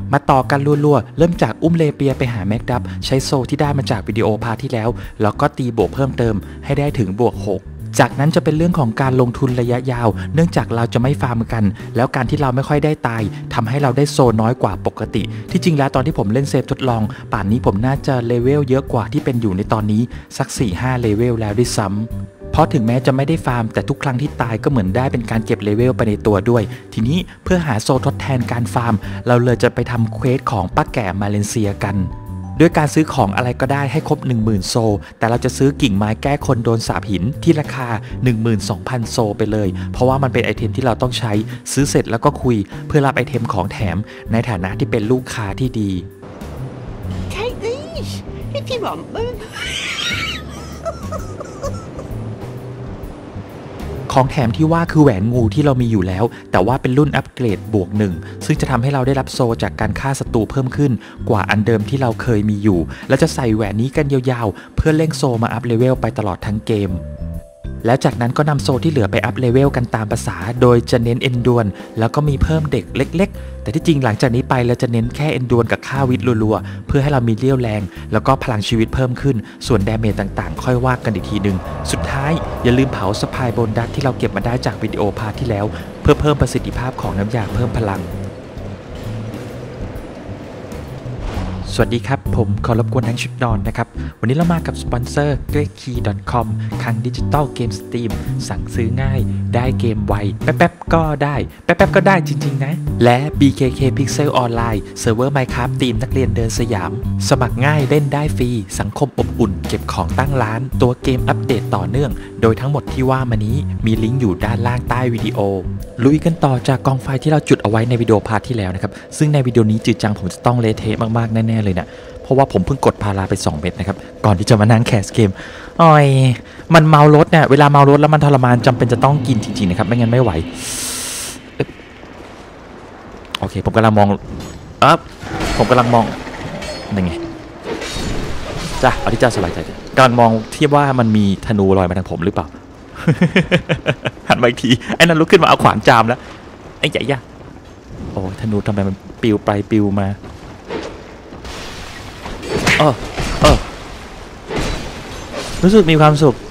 มาต่อกันรัวๆเริ่มจากอุ้มเลเปียไปหาแม็กดับใช้โซที่ได้มาจากวิดีโอพาร์ทที่แล้วก็ตีบวกเพิ่มเติมให้ได้ถึงบวก6จากนั้นจะเป็นเรื่องของการลงทุนระยะยาวเนื่องจากเราจะไม่ฟาร์มกันแล้วการที่เราไม่ค่อยได้ตายทำให้เราได้โซน้อยกว่าปกติที่จริงแล้วตอนที่ผมเล่นเซฟทดลองป่านนี้ผมน่าจะเลเวลเยอะกว่าที่เป็นอยู่ในตอนนี้สัก 4-5 เลเวลแล้วด้วยซ้ำเพราะถึงแม้จะไม่ได้ฟาร์มแต่ทุกครั้งที่ตายก็เหมือนได้เป็นการเก็บเลเวลไปในตัวด้วยทีนี้เพื่อหาโซทดแทนการฟาร์มเราเลยจะไปทำเควสของป้าแก่มาเลเซียกันด้วยการซื้อของอะไรก็ได้ให้ครบ 10,000 โซแต่เราจะซื้อกิ่งไม้แก้คนโดนสาปหินที่ราคา 12,000 โซไปเลยเพราะว่ามันเป็นไอเทมที่เราต้องใช้ซื้อเสร็จแล้วก็คุยเพื่อรับไอเทมของแถมในฐานะที่เป็นลูกค้าที่ดี Take these if you want them. ของแถมที่ว่าคือแหวนงูที่เรามีอยู่แล้วแต่ว่าเป็นรุ่นอัปเกรดบวก1ซึ่งจะทำให้เราได้รับโซจากการฆ่าศัตรูเพิ่มขึ้นกว่าอันเดิมที่เราเคยมีอยู่และจะใส่แหวนนี้กันยาวๆเพื่อเร่งโซมาอัพเลเวลไปตลอดทั้งเกมแล้วจากนั้นก็นำโซที่เหลือไปอัพเลเวลกันตามภาษาโดยจะเน้นเอนดวนแล้วก็มีเพิ่มเด็กเล็กๆแต่ที่จริงหลังจากนี้ไปเราจะเน้นแค่เอนดวนกับค่าวิทย์รัวๆเพื่อให้เรามีเรี่ยวแรงแล้วก็พลังชีวิตเพิ่มขึ้นส่วนดาเมจต่างๆค่อยว่ากันอีกทีนึงสุดท้ายอย่าลืมเผาสปายโบนัสที่เราเก็บมาได้จากวิดีโอพาร์ทที่แล้วเพื่อเพิ่มประสิทธิภาพของน้ำยาเพิ่มพลังสวัสดีครับผมขอรบกวนทั้งชุดนอนนะครับวันนี้เรามากับสปอนเซอร์ greatkey.com คลังดิจิตอลเกมสตรีมสั่งซื้อง่ายได้เกมไวแป๊บๆก็ได้แป๊บๆก็ได้จริงๆนะและ BKK Pixel Online เซิร์ฟเวอร์ Minecraft ทีมนักเรียนเดินสยามสมัครง่ายเล่นได้ฟรีสังคมอบอุ่นเก็บของตั้งร้านตัวเกมอัปเดตต่อเนื่องโดยทั้งหมดที่ว่ามานี้มีลิงก์อยู่ด้านล่างใต้วิดีโอลุยกันต่อจากกองไฟที่เราจุดเอาไว้ในวิดีโอพาร์ทที่แล้วนะครับซึ่งในวิดีโอนี้จืดจังผมจะต้องเละเทะมากๆแน่ๆเลยนะเพราะว่าผมเพิ่งกดพาราไป2 เม็ดนะครับก่อนที่จะมานั่งแคสเกมอ้อยมันเมารถเนี่ยเวลาเมารถแล้วมันทรมานจำเป็นจะต้องกินจริงๆนะครับไม่งั้นไม่ไหวโอเคผมกำลังมองผมกำลังมองยังไงจ้ะเอาที่เจ้าสบายใจกำลังมองเทียบว่ามันมีธนูลอยมาทางผมหรือเปล่า หันมาอีกทีไอ้นั่นลุกขึ้นมาเอาขวานจามแล้วไอ้ใหญ่ย่ะโอ้ธนูทำไมมันปิวไปปิวมารู้สึกมีความสุข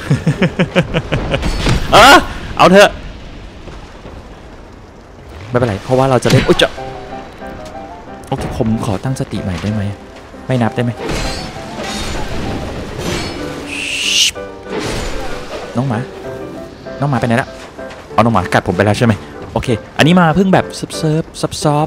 เอาเถอะไม่เป็นไรเพราะว่าเราจะเล่นโอเคผมขอตั้งสติใหม่ได้ไหมไม่นับได้ไหมน้องหมาไปไหนละเอาน้องหมากัดผมไปแล้วใช่ไหมโอเคอันนี้มาเพิ่งแบบเซิร์ฟซอฟ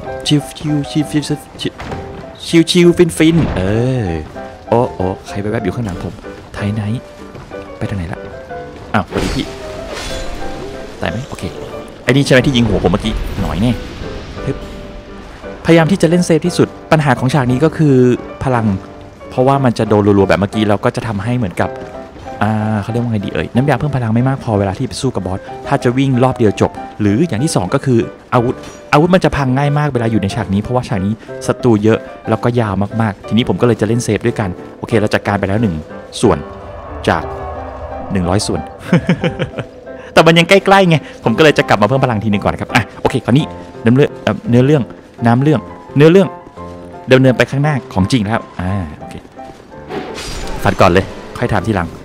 ชิลฟินโอ้ใครไปแวบอยู่ข้างหลังผมไทไนท์ไปทางไหนละอ้าวสวัสดีพี่ตายไหมโอเคไอ้นี่ใช่ไหมที่ยิงหัวผมเมื่อกี้หน่อยแน่พยายามที่จะเล่นเซฟที่สุดปัญหาของฉากนี้ก็คือพลังเพราะว่ามันจะโดนรัวๆแบบเมื่อกี้แล้วก็จะทำให้เหมือนกับเขาเรียกว่าไงดีน้ำยาเพิ่มพลังไม่มากพอเวลาที่ไปสู้กับบอสถ้าจะวิ่งรอบเดียวจบหรืออย่างที่2ก็คืออาวุธมันจะพังง่ายมากเวลาอยู่ในฉากนี้เพราะว่าฉากนี้ศัตรูเยอะแล้วก็ยาวมากๆทีนี้ผมก็เลยจะเล่นเซฟด้วยกันโอเคเราจัดการไปแล้ว1 ส่วนจาก100 ส่วน แต่มันยังใกล้ๆไงผมก็เลยจะกลับมาเพิ่มพลังทีนึงก่อนครับโอเคคราวนี้เนื้อเรื่องดำเนินไปข้างหน้าของจริงแล้วโอเคฟัดก่อนเลยค่อยถามทีหลัง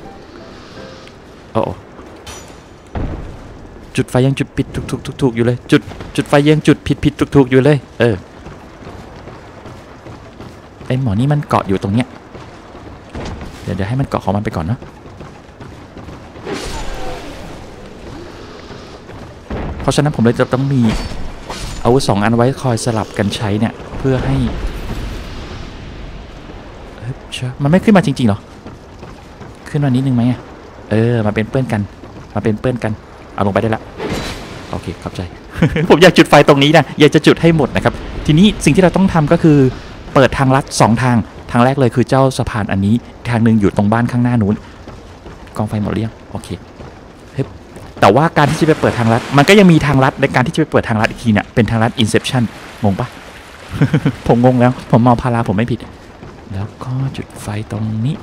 จุดไฟยังจุดผิดถูกอยู่เลยจุดไฟยังจุดผิดถูกอยู่เลยไอหมอนี่มันเกาะอยู่ตรงเนี้ยเดี๋ยวให้มันเกาะของมันไปก่อนเนาะเพราะฉะนั้นผมเลยจะต้องมีอาวุธ2 อันไว้คอยสลับกันใช้เนี่ยเพื่อให้มันไม่ขึ้นมาจริงๆหรอขึ้นมานิดนึงไหมมาเป็นเพื่อนกันเอาลงไปได้ละโอเคเข้าใจ ผมอยากจุดไฟตรงนี้นะอยากจะจุดให้หมดนะครับทีนี้สิ่งที่เราต้องทำก็คือเปิดทางลัด2 ทางแรกเลยคือเจ้าสะพานอันนี้ทางหนึ่งอยู่ตรงบ้านข้างหน้านู้นกองไฟหมดหรือยังโอเคแต่ว่าการที่จะไปเปิดทางลัดมันก็ยังมีทางลัดในการที่จะไปเปิดทางลัดอีกทีเนี่ยเป็นทางลัด Inception งงปะ ผมงงแล้วผมเมาพาราผมไม่ผิดแล้วก็จุดไฟตรงนี้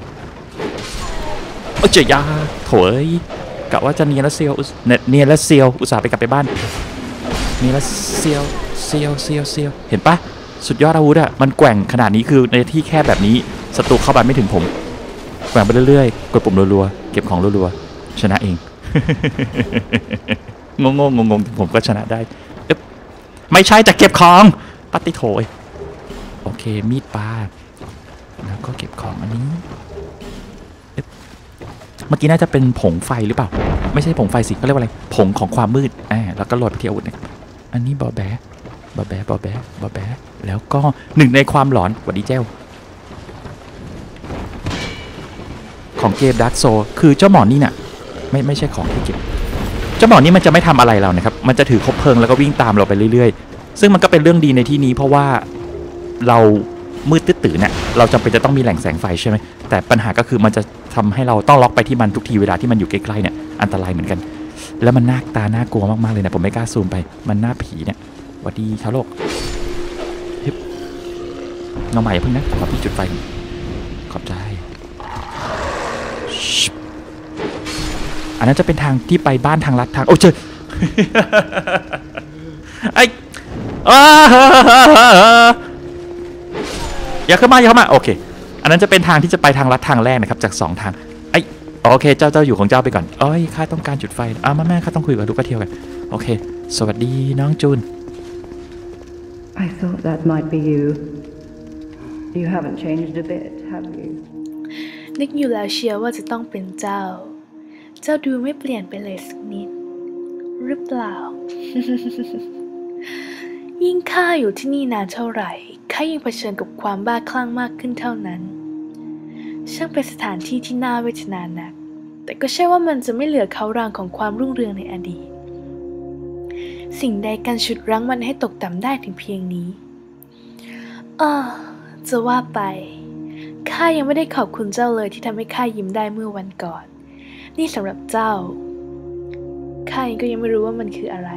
เจียาโถยกะว่าจะเนียนและเซียวอุตส่าห์ไปกลับไปบ้านเนียนและเซียวเห็นปะสุดยอดอาวุธอะมันแกว่งขนาดนี้คือในที่แคบแบบนี้ศัตรูเข้าไปไม่ถึงผมแกว่งไปเรื่อยๆกดปุ่มรัวๆเก็บของรัวๆชนะเอง งงผมก็ชนะได้ไม่ใช่แต่เก็บของปฏิโถยโอเคมีดปลาแล้วก็เก็บของอันนี้เมื่อกี้น่าจะเป็นผงไฟหรือเปล่าไม่ใช่ผงไฟสิเขาเรียกว่าอะไรผงของความมืดแล้วก็โรยไปที่อาวุธนะครับอันนี้บอแบแล้วก็หนึ่งในความหลอนหวัดดีเจ้าของเกม Dark Souls คือเจ้าหมอนี่น่ะไม่ใช่ของที่เก็บเจ้าหมอนี่มันจะไม่ทำอะไรเรานะครับมันจะถือคบเพลิงแล้วก็วิ่งตามเราไปเรื่อยๆซึ่งมันก็เป็นเรื่องดีในที่นี้เพราะว่าเรามืดตื้อเนี่ยเราจำเป็นจะต้องมีแหล่งแสงไฟใช่ไหมแต่ปัญหาก็คือมันจะทำให้เราต้องล็อกไปที่มันทุกทีเวลาที่มันอยู่ใกล้ๆเนี่ยอันตรายเหมือนกันแล้วมันน่ากลัวมากๆเลยนะผมไม่กล้าซูมไปมันหน้าผีเนี่ยสวัสดีชาวโลกน้องใหม่เพิ่งนะขอพี่จุดไฟขอบใจอันนั้นจะเป็นทางที่ไปบ้านทางลัดทางโอ้เจอ ไอ้อย่าเข้ามาโอเคอันนั้นจะเป็นทางที่จะไปทางลัดทางแรกนะครับจาก2ทางไอ้โอเคเจ้าอยู่ของเจ้าไปก่อนเอ้ยข้าต้องการจุดไฟแม่ข้าต้องคุยกับลูกกระเทียวกันโอเคสวัสดีน้องจูน I thought that might be you. You haven't changed a bit, have you? นึกอยู่แล้วเชียวว่าจะต้องเป็นเจ้าดูไม่เปลี่ยนไปเลยสักนิดหรือเปล่า ยิ่งข้าอยู่ที่นี่นานเท่าไหร่ข้ายิ่งเผชิญกับความบ้าคลั่งมากขึ้นเท่านั้นช่างเป็นสถานที่ที่น่าเวทนานักแต่ก็ใช่ว่ามันจะไม่เหลือเขารางของความรุ่งเรืองในอดีตสิ่งใดกันฉุดรั้งมันให้ตกต่ำได้ถึงเพียงนี้จะว่าไปข้ายังไม่ได้ขอบคุณเจ้าเลยที่ทำให้ข้ายิ้มได้เมื่อวันก่อนนี่สำหรับเจ้าข้าเองก็ยังไม่รู้ว่ามันคืออะไร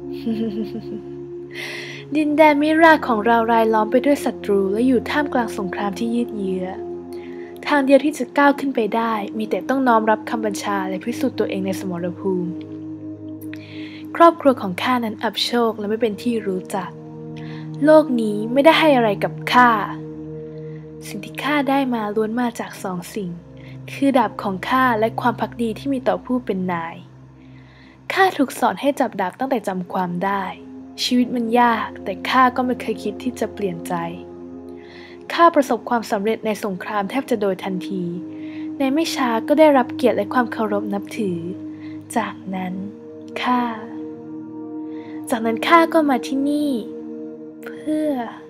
ดินแดนมิราของเรารายล้อมไปด้วยศัตรูและอยู่ท่ามกลางสงครามที่ยืดเยื้อทางเดียวที่จะก้าวขึ้นไปได้มีแต่ต้องน้อมรับคำบัญชาและพิสูจน์ตัวเองในสมรภูมิครอบครัวของข้านั้นอับโชคและไม่เป็นที่รู้จักโลกนี้ไม่ได้ให้อะไรกับข้าสิ่งที่ข้าได้มาล้วนมาจาก2 สิ่งคือดาบของข้าและความภักดีที่มีต่อผู้เป็นนายข้าถูกสอนให้จับดาบตั้งแต่จำความได้ชีวิตมันยากแต่ข้าก็ไม่เคยคิดที่จะเปลี่ยนใจข้าประสบความสำเร็จในสงครามแทบจะโดยทันทีในไม่ช้าก็ได้รับเกียรติและความเคารพนับถือจากนั้นข้าก็มาที่นี่เพื่อ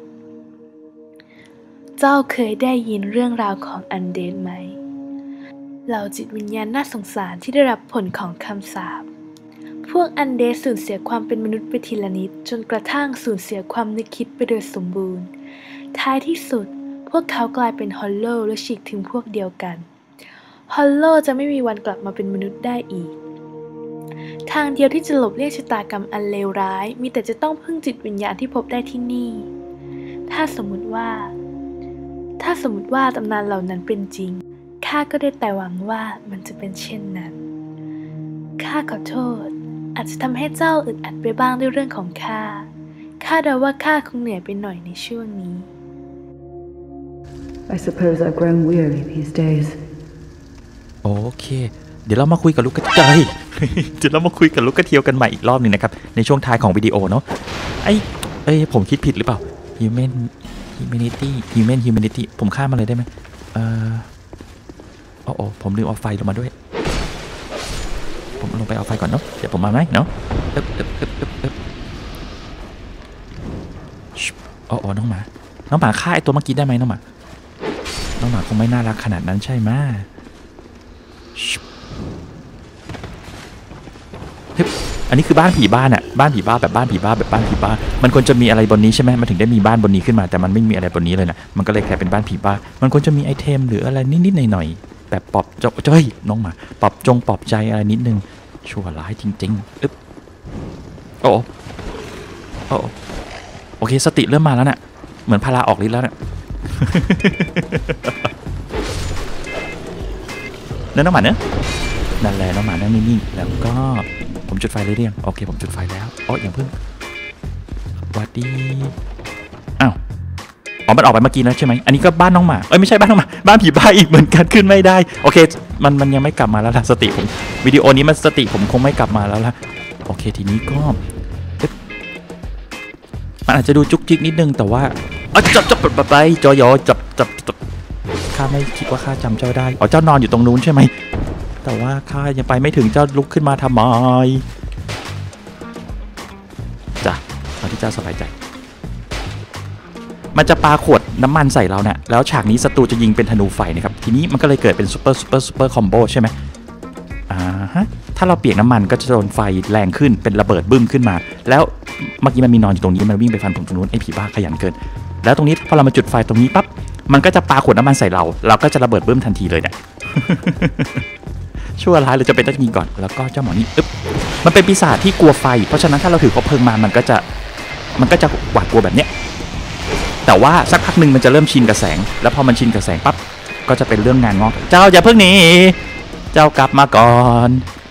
เจ้าเคยได้ยินเรื่องราวของอันเดดไหมเหล่าจิตวิญญาณน่าสงสารที่ได้รับผลของคำสาปพวกอันเดดสูญเสียความเป็นมนุษย์ไปทีละนิดจนกระทั่งสูญเสียความนึกคิดไปโดยสมบูรณ์ท้ายที่สุดพวกเขากลายเป็นฮอลโลและฉีกถึงพวกเดียวกันฮอลโลจะไม่มีวันกลับมาเป็นมนุษย์ได้อีกทางเดียวที่จะหลบเลี่ยงชะตากรรมอันเลวร้ายมีแต่จะต้องพึ่งจิตวิญญาณที่พบได้ที่นี่ถ้าสมมุติว่าตำนานเหล่านั้นเป็นจริงข้าก็ได้แต่หวังว่ามันจะเป็นเช่นนั้นข้าขอโทษอาจจะทำให้เจ้าอึดอัดไปบ้างด้วยเรื่องของข้าเดาว่าข้าคงเหนื่อยไปหน่อยในช่วงนี้ I suppose I've grown weary these days. โอเคเดี๋ยวเรามาคุยกับลูกกระเทียวเดี๋ยวเรามาคุยกับลูกกระเทียวกันใหม่อีกรอบนึงนะครับในช่วงท้ายของวิดีโอเนาะผมคิดผิดหรือเปล่า humanity ผมข้ามมาเลยได้ไหมผมลืมเอาไฟลงมาด้วยผมลงไปเอาไฟก่อนเนาะเดี๋ยวผมมาไหมเนาะน้องหมาฆ่าไอตัวเมื่อกี้ได้ไหมน้องหมาคงไม่น่ารักขนาดนั้นใช่ไหมอันนี้คือบ้านผีบ้านอะบ้านผีบ้าแบบบ้านผีบ้ามันควรจะมีอะไรบนนี้ใช่ไหมมันถึงได้มีบ้านบนนี้ขึ้นมาแต่มันไม่มีอะไรบนนี้เลยนะมันก็เลยกลายเป็นบ้านผีบ้ามันควรจะมีไอเทมหรืออะไรนิดๆหน่อยๆแบบปลอบน้องหมาปลอบใจอะไรนิดนึงชั่วร้ายจริงๆโอเคสติเริ่มมาแล้วน่ะเหมือนพาราออกฤทธิ์แล้วน่ะ น้องหมาเนอะนั่นแหละน้องหมานั่งนิ่งๆแล้วก็ผมจุดไฟเลยเรียงโอเคผมจุดไฟแล้วอย่างเพิ่งสวัสดีอ้าวอ๋อมันออกไปเมื่อกี้แล้วใช่ไหมอันนี้ก็บ้านน้องหมาไม่ใช่บ้านน้องหมาบ้านผีบ้าอีกเหมือนกันขึ้นไม่ได้โอเคมันยังไม่กลับมาแล้วล่ะสติผมวิดีโอนี้มันสติผมคงไม่กลับมาแล้วล่ะโอเคทีนี้ก็มันอาจจะดูจุกจิกนิดนึงแต่ว่าจับไปจอยจับข้าไม่คิดว่าข้าจำเจ้าได้เจ้านอนอยู่ตรงนู้นใช่ไหมแต่ว่าข้ายังไปไม่ถึงเจ้าลุกขึ้นมาทำไมจ้ะตอนที่เจ้าสบายใจมันจะปาขวดน้ำมันใส่เราเนี่ยแล้วฉากนี้ศัตรูจะยิงเป็นธนูไฟนะครับทีนี้มันก็เลยเกิดเป็นซูเปอร์คอมโบใช่ไหมฮะถ้าเราเปียกน้ำมันก็จะโดนไฟแรงขึ้นเป็นระเบิดบึ้มขึ้นมาแล้วเมื่อกี้มันมีนอนอยู่ตรงนี้มันวิ่งไปฟันผมตรงนู้นไอ้ผีบ้าขยันเกินแล้วตรงนี้พอเรามาจุดไฟตรงนี้ปั๊บมันก็จะปาขวดน้ำมันใส่เราก็จะระเบิดบึ้มทันทีเลยเนี่ย ชั่วร้ายเลยจะเป็นต้องยิงก่อนแล้วก็เจ้าหมอนี่มันเป็นปีศาจที่กลัวไฟเพราะฉะนั้นถ้าเราถือคบเพลิงมามันก็จะหวาดกลัวแบบเนี้ยแต่ว่าสักพักหนึ่งมันจะเริ่มชินกับแสงแล้วพอมันชินกับแสงปั๊บก็จะเป็นเรื่องงานงอกเจ้าอย่าเพิ่งหนีเจ้ากลับมาก่อน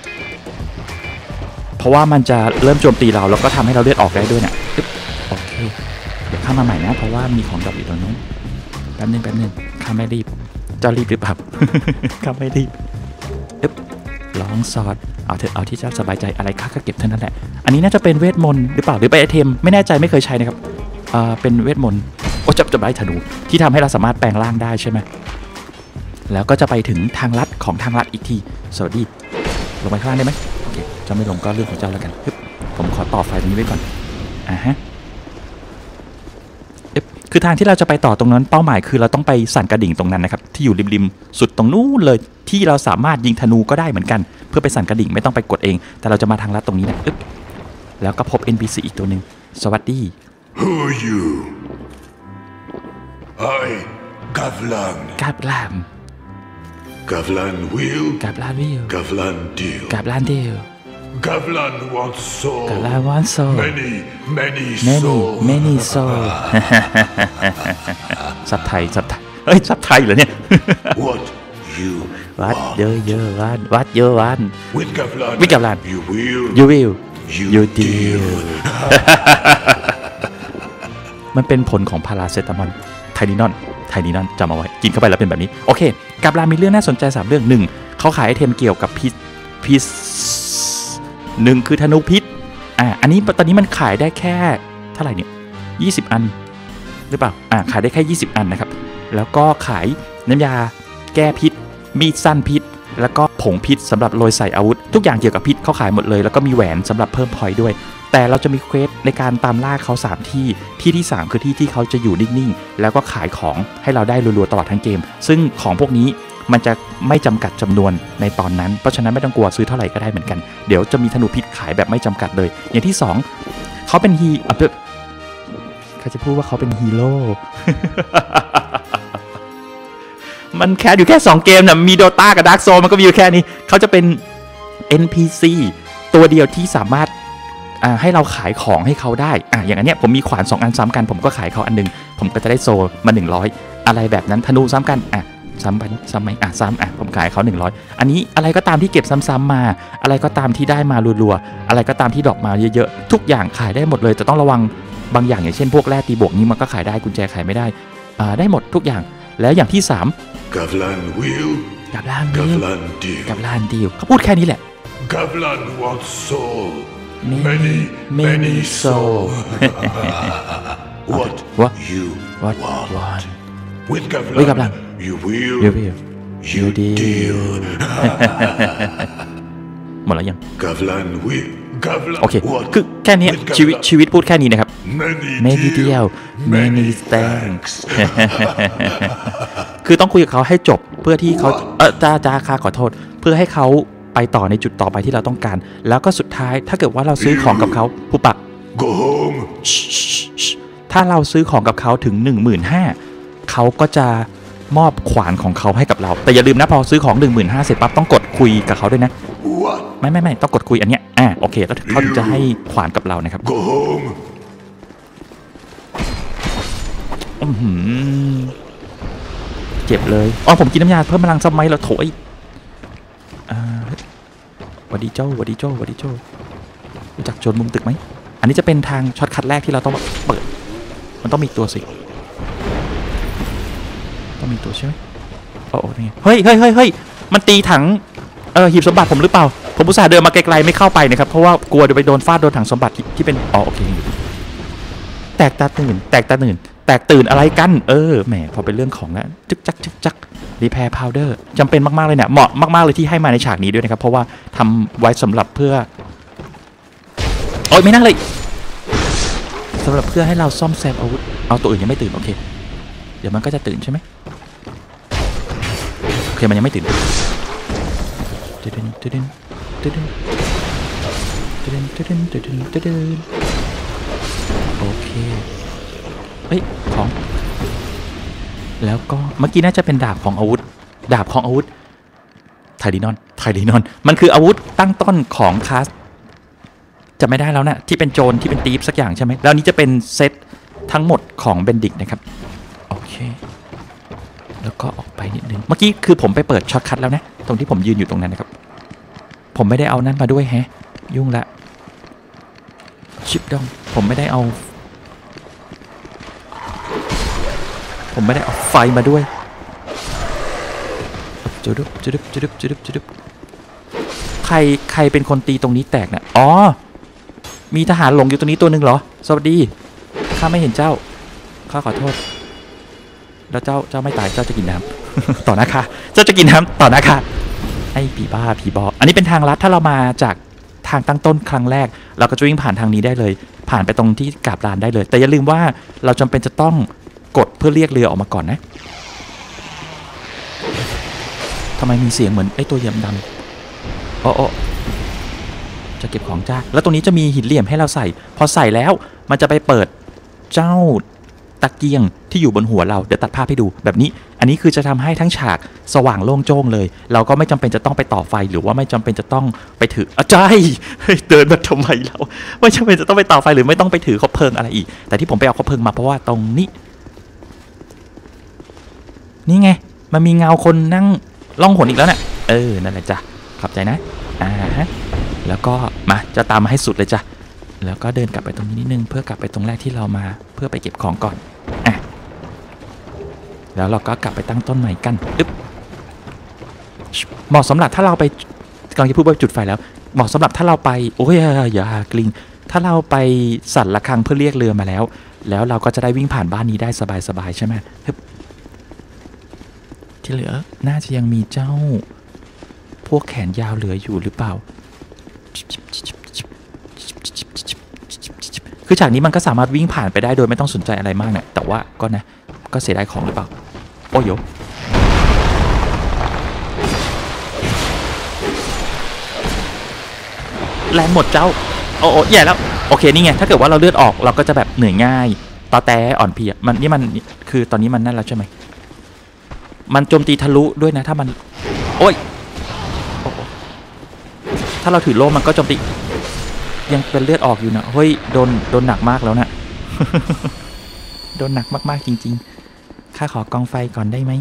เพราะว่ามันจะเริ่มโจมตีเราแล้วก็ทำให้เราเลือดออกได้ด้วยเนี่ยโอเคเดี๋ยวข้ามาใหม่นะเพราะว่ามีของดรอปอยู่ตรงนู้นแป๊บนึงข้าไม่รีบเจ้ารีบหรือเปล่า ข้าไม่รีบลองซอดเอาเถอะเอาที่เจ้าสบายใจอะไรข้าก็เก็บเท่านั้นแหละอันนี้น่าจะเป็นเวทมนต์หรือเปล่าหรือไปไอเทมไม่แน่ใจไม่เคยใช้นะครับเป็นเวทมนต์จับไล่ธนูที่ทำให้เราสามารถแปลงร่างได้ใช่ไหมแล้วก็จะไปถึงทางลัดของทางลัดอีกทีสวัสดีลงไปข้างล่างได้ไหมโอเคจะไม่ลงก็เรื่องของเจ้าแล้วกันผมขอต่อไฟตรงนี้ไว้ก่อนฮะคือทางที่เราจะไปต่อตรงนั้นเป้าหมายคือเราต้องไปสั่นกระดิ่งตรงนั้นนะครับที่อยู่ริมสุดตรงนู้นเลยที่เราสามารถยิงธนูก็ได้เหมือนกันเพื่อไปสั่นกระดิ่งไม่ต้องไปกดเองแต่เราจะมาทางลัดตรงนี้นะแล้วก็พบ NPC อีกตัวหนึ่งสวัสดี Who are you? I, Gavlan. Gavlan will. Gavlan deal. Gavlan wants soul. Many soul. ซับไทยซับไทยเหรอเนี่ย What you What want? you want? With Gavlan. You will. You deal. มันเป็นผลของพาราเซตามอลไทนินอนจำเอาไว้กินเข้าไปแล้วเป็นแบบนี้โอเคกับรามีเรื่องน่าสนใจ3เรื่อง1เขาขายไอเทมเกี่ยวกับพิษ1คือธนูพิษอันนี้ตอนนี้มันขายได้แค่เท่าไหร่เนี่ย20อันหรือเปล่าขายได้แค่20อันนะครับแล้วก็ขายน้ำยาแก้พิษมีดสั้นพิษแล้วก็ผงพิษสำหรับโรยใส่อาวุธทุกอย่างเกี่ยวกับพิษเขาขายหมดเลยแล้วก็มีแหวนสำหรับเพิ่มพอยต์ด้วยแต่เราจะมีเควสในการตามล่าเขา3ที่3คือที่เขาจะอยู่นิ่งๆแล้วก็ขายของให้เราได้รัวๆตลอดทั้งเกมซึ่งของพวกนี้มันจะไม่จำกัดจำนวนในตอนนั้นเพราะฉะนั้นไม่ต้องกลัวซื้อเท่าไหร่ก็ได้เหมือนกันเดี๋ยวจะมีธนูพิษขายแบบไม่จำกัดเลยอย่างที่2เขาเป็นเขาจะพูดว่าเขาเป็นฮีโร่ มันแค่อยู่แค่2เกมนะมีโดต้ากับดาร์กโซลมันก็มีอยู่แค่นี้เขาจะเป็น NPC ตัวเดียวที่สามารถให้เราขายของให้เขาได้อย่างอันเนี้ยผมมีขวาน2อันซ้ำกันผมก็ขายเขาอันนึงผมก็จะได้โซลมา100อะไรแบบนั้นธนูซ้ำกันซ้ำไหมซ้ำผมขายเขา100อันนี้อะไรก็ตามที่เก็บซ้ำๆมาอะไรก็ตามที่ได้มารัวๆอะไรก็ตามที่ดอกมาเยอะๆทุกอย่างขายได้หมดเลยแต่ต้องระวังบางอย่างอย่างเช่นพวกแร่ตีบวกนี้มันก็ขายได้กุญแจขายไม่ได้ได้หมดทุกอย่างแล้วอย่างที่3 Gavlan will. Gavlan deal เขาพูดแค่นี้แหละ Gavlan wants soul. Many soul. What you want? With Gavlan, you will. You deal. หมดแล้วยัง Gavlan will. โอเคคือแค่นี้ชีวิตพูดแค่นี้นะครับ Many deal. Many thanks คือต้องคุยกับเขาให้จบเพื่อที่เขาจ้าขอโทษเพื่อให้เขาไปต่อในจุดต่อไปที่เราต้องการแล้วก็สุดท้ายถ้าเกิดว่าเราซื้อของกับเขาผู้ปัก Go home. ถ้าเราซื้อของกับเขาถึง 15,000 เขาก็จะมอบขวานของเขาให้กับเราแต่อย่าลืมนะพอซื้อของ 15,000 เสร็จปั๊บต้องกดคุยกับเขาด้วยนะไม่ต้องกดคุยอันเนี้ยโอเคแล้วเขาถึงจะให้ขวานกับเรานะครับ Go home. เจ็บเลยผมกินน้ำยาเพิ่มพลังซ้ำไหมเราโถยวัดดีโจ้รู้จักโจรมุมตึกไหมอันนี้จะเป็นทางช็อตคัทแรกที่เราต้องเปิดมันต้องมีตัวสิมีตัวใช่ไหมโอ้นี่เฮ้ยมันตีถังหีบสมบัติผมหรือเปล่าผมอุตส่าห์เดินมาไกลๆไม่เข้าไปนะครับเพราะว่ากลัวจะไปโดนฟาดโดนถังสมบัติที่เป็นโอเคแตกตื่นอะไรกันแหมพอเป็นเรื่องของนะจึกจักรีแพร์พาวเดอร์จำเป็นมากๆเลยเนี่ยเหมาะมากๆเลยที่ให้มาในฉากนี้ด้วยนะครับเพราะว่าทำไว้สำหรับเพื่อโอ๊ยไม่นั่งเลยสำหรับเพื่อให้เราซ่อมแซมอาวุธเอาตัวอื่นยังไม่ตื่นโอเคเดี๋ยวมันก็จะตื่นใช่ไหมโอเคมันยังไม่ตื่นโอเคเฮ้ยของแล้วก็เมื่อกี้น่าจะเป็นดาบของอาวุธไทลินอนมันคืออาวุธตั้งต้นของคลาสจะไม่ได้แล้วนะที่เป็นโจรที่เป็นตีฟสักอย่างใช่ไหมแล้วนี้จะเป็นเซตทั้งหมดของเบนดิกนะครับโอเคแล้วก็ออกไปนิดนึงเมื่อกี้คือผมไปเปิดช็อตคัทแล้วนะตรงที่ผมยืนอยู่ตรงนั้นนะครับผมไม่ได้เอานั่นมาด้วยแฮะยุ่งละชิปดองผมไม่ได้เอาไฟมาด้วยจุดใครเป็นคนตีตรงนี้แตกนะอ๋อมีทหารหลงอยู่ตรงนี้ตัวหนึ่งเหรอสวัสดีข้าไม่เห็นเจ้าข้าขอโทษแล้วเจ้าไม่ตายเจ้าจะกินน้ำ ต่อหน้าค่ะเจ้าจะกินน้ำต่อหน้าค่ะไอ้ผีบ้าผีบออันนี้เป็นทางลัดถ้าเรามาจากทางตั้งต้นครั้งแรกเราก็จะวิ่งผ่านทางนี้ได้เลยผ่านไปตรงที่กาบลานได้เลยแต่อย่าลืมว่าเราจำเป็นจะต้องกดเพื่อเรียกเรือออกมาก่อนนะทำไมมีเสียงเหมือนไอ้ตัวเหยี่ยมดำโอ้จะเก็บของจ้าแล้วตรงนี้จะมีหินเหลี่ยมให้เราใส่พอใส่แล้วมันจะไปเปิดเจ้าตะเกียงที่อยู่บนหัวเราเดี๋ยวตัดภาพให้ดูแบบนี้อันนี้คือจะทำให้ทั้งฉากสว่างโล่งโจ้งเลยเราก็ไม่จำเป็นจะต้องไปต่อไฟหรือว่าไม่จำเป็นจะต้องไปถือใจเดินมาทำไมเราไม่จำเป็นจะต้องไปต่อไฟหรือไม่ต้องไปถือคบเพลิงอะไรอีกแต่ที่ผมไปเอาคบเพลิงมาเพราะว่าตรงนี้นี่ไงมันมีเงาคนนั่งล่องหนอีกแล้วเนี่ยนั่นแหละจ้ะขอบใจนะแล้วก็มาจะตามมาให้สุดเลยจ้ะแล้วก็เดินกลับไปตรงนี้นิดนึงเพื่อกลับไปตรงแรกที่เรามาเพื่อไปเก็บของก่อนแล้วเราก็กลับไปตั้งต้นใหม่กันเหมาะสำหรับถ้าเราไปกำลังจะพูดว่าจุดไฟแล้วเหมาะสำหรับถ้าเราไปโอ้ยอย่ากลิ้งถ้าเราไปสั่นระฆังเพื่อเรียกเรือมาแล้วเราก็จะได้วิ่งผ่านบ้านนี้ได้สบายใช่ไหมที่เหลือน่าจะยังมีเจ้าพวกแขนยาวเหลืออยู่หรือเปล่าคือฉากนี้มันก็สามารถวิ่งผ่านไปได้โดยไม่ต้องสนใจอะไรมากเนี่ยแต่ว่าก็เสียดายของหรือเปล่าโอ้ยแรงหมดเจ้าโอ้ใหญ่แล้วโอเคนี่ไงถ้าเกิดว่าเราเลือดออกเราก็จะแบบเหนื่อยง่ายตอแตอ่อนเพลียมันคือตอนนี้มันนั่นแล้วใช่ไหมมันโจมตีทะลุด้วยนะถ้ามันโอ้ยถ้าเราถือโล่มันก็โจมตียังเป็นเลือดออกอยู่นะเฮ้ยโดนหนักมากแล้วนะโดนหนักมากๆจริงๆข้าขอกองไฟก่อนได้ไหม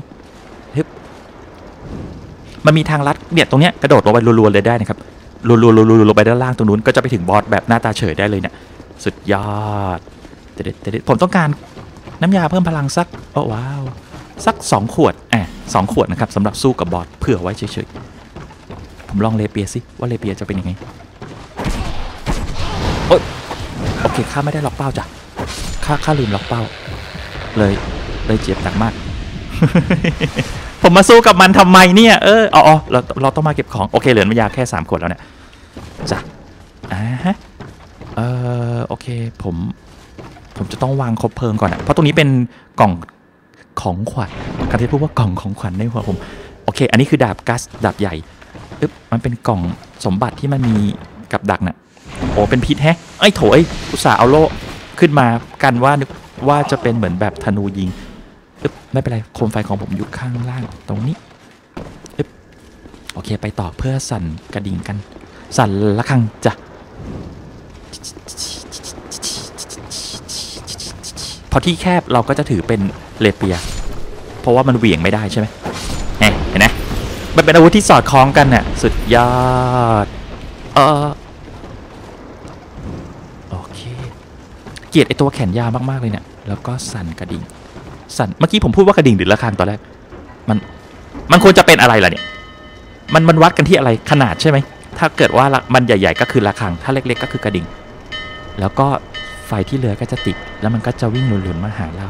มันมีทางลัดเนี่ยตรงเนี้ยกระโดดลงไปรัวๆเลยได้นะครับรัวๆลงไปด้านล่างตรงนู้นก็จะไปถึงบอสแบบหน้าตาเฉยได้เลยเนี่ยสุดยอดแต่ผมต้องการน้ำยาเพิ่มพลังสักว้าวสัก2 ขวด2 ขวดนะครับสำหรับสู้กับบอสเผื่อไว้เฉยๆผมลองเลเปียสิว่าเลเปียจะเป็นยังไงโอเคข้าไม่ได้ล็อกเป้าจ้ะข้าลืมล็อกเป้าเลยเจ็บหนักมาก ผมมาสู้กับมันทำไมเนี่ยเราต้องมาเก็บของโอเคเหลือน้ำยาแค่3 ขวดแล้วเนี่ยจ้ะโอเคผมจะต้องวางคบเพลิงก่อนนะเพราะตรงนี้เป็นกล่องของขวัญการที่พูดว่ากล่องของขวัญในหัวผมโอเคอันนี้คือดาบกัสดาบใหญ่มันเป็นกล่องสมบัติที่มันมีกับดักน่ะโอ้เป็นพิษแฮะโถอุตส่าห์เอาโล่ขึ้นมากันว่าจะเป็นเหมือนแบบธนูยิงไม่เป็นไรโคมไฟของผมอยู่ข้างล่างตรงนี้โอเคไปต่อเพื่อสั่นกระดิ่งกันสั่นระฆังจ้ะพอที่แคบเราก็จะถือเป็นเลเปียเพราะว่ามันเหวี่ยงไม่ได้ใช่ไหมเห็นไหมมันเป็นอาวุธที่สอดคล้องกันน่ะสุดยอดโอเคเกลียดไอตัวแขนยาวมากๆเลยเนี่ยแล้วก็สั่นกระดิ่งสั่นเมื่อกี้ผมพูดว่ากระดิ่งหรือระฆังตอนแรกมันควรจะเป็นอะไรล่ะเนี่ยมันวัดกันที่อะไรขนาดใช่ไหมถ้าเกิดว่ามันใหญ่ๆก็คือระฆังถ้าเล็กๆก็คือกระดิ่งแล้วก็ไฟที่เหลือก็จะติดแล้วมันก็จะวิ่งหลุนๆมาหาเรา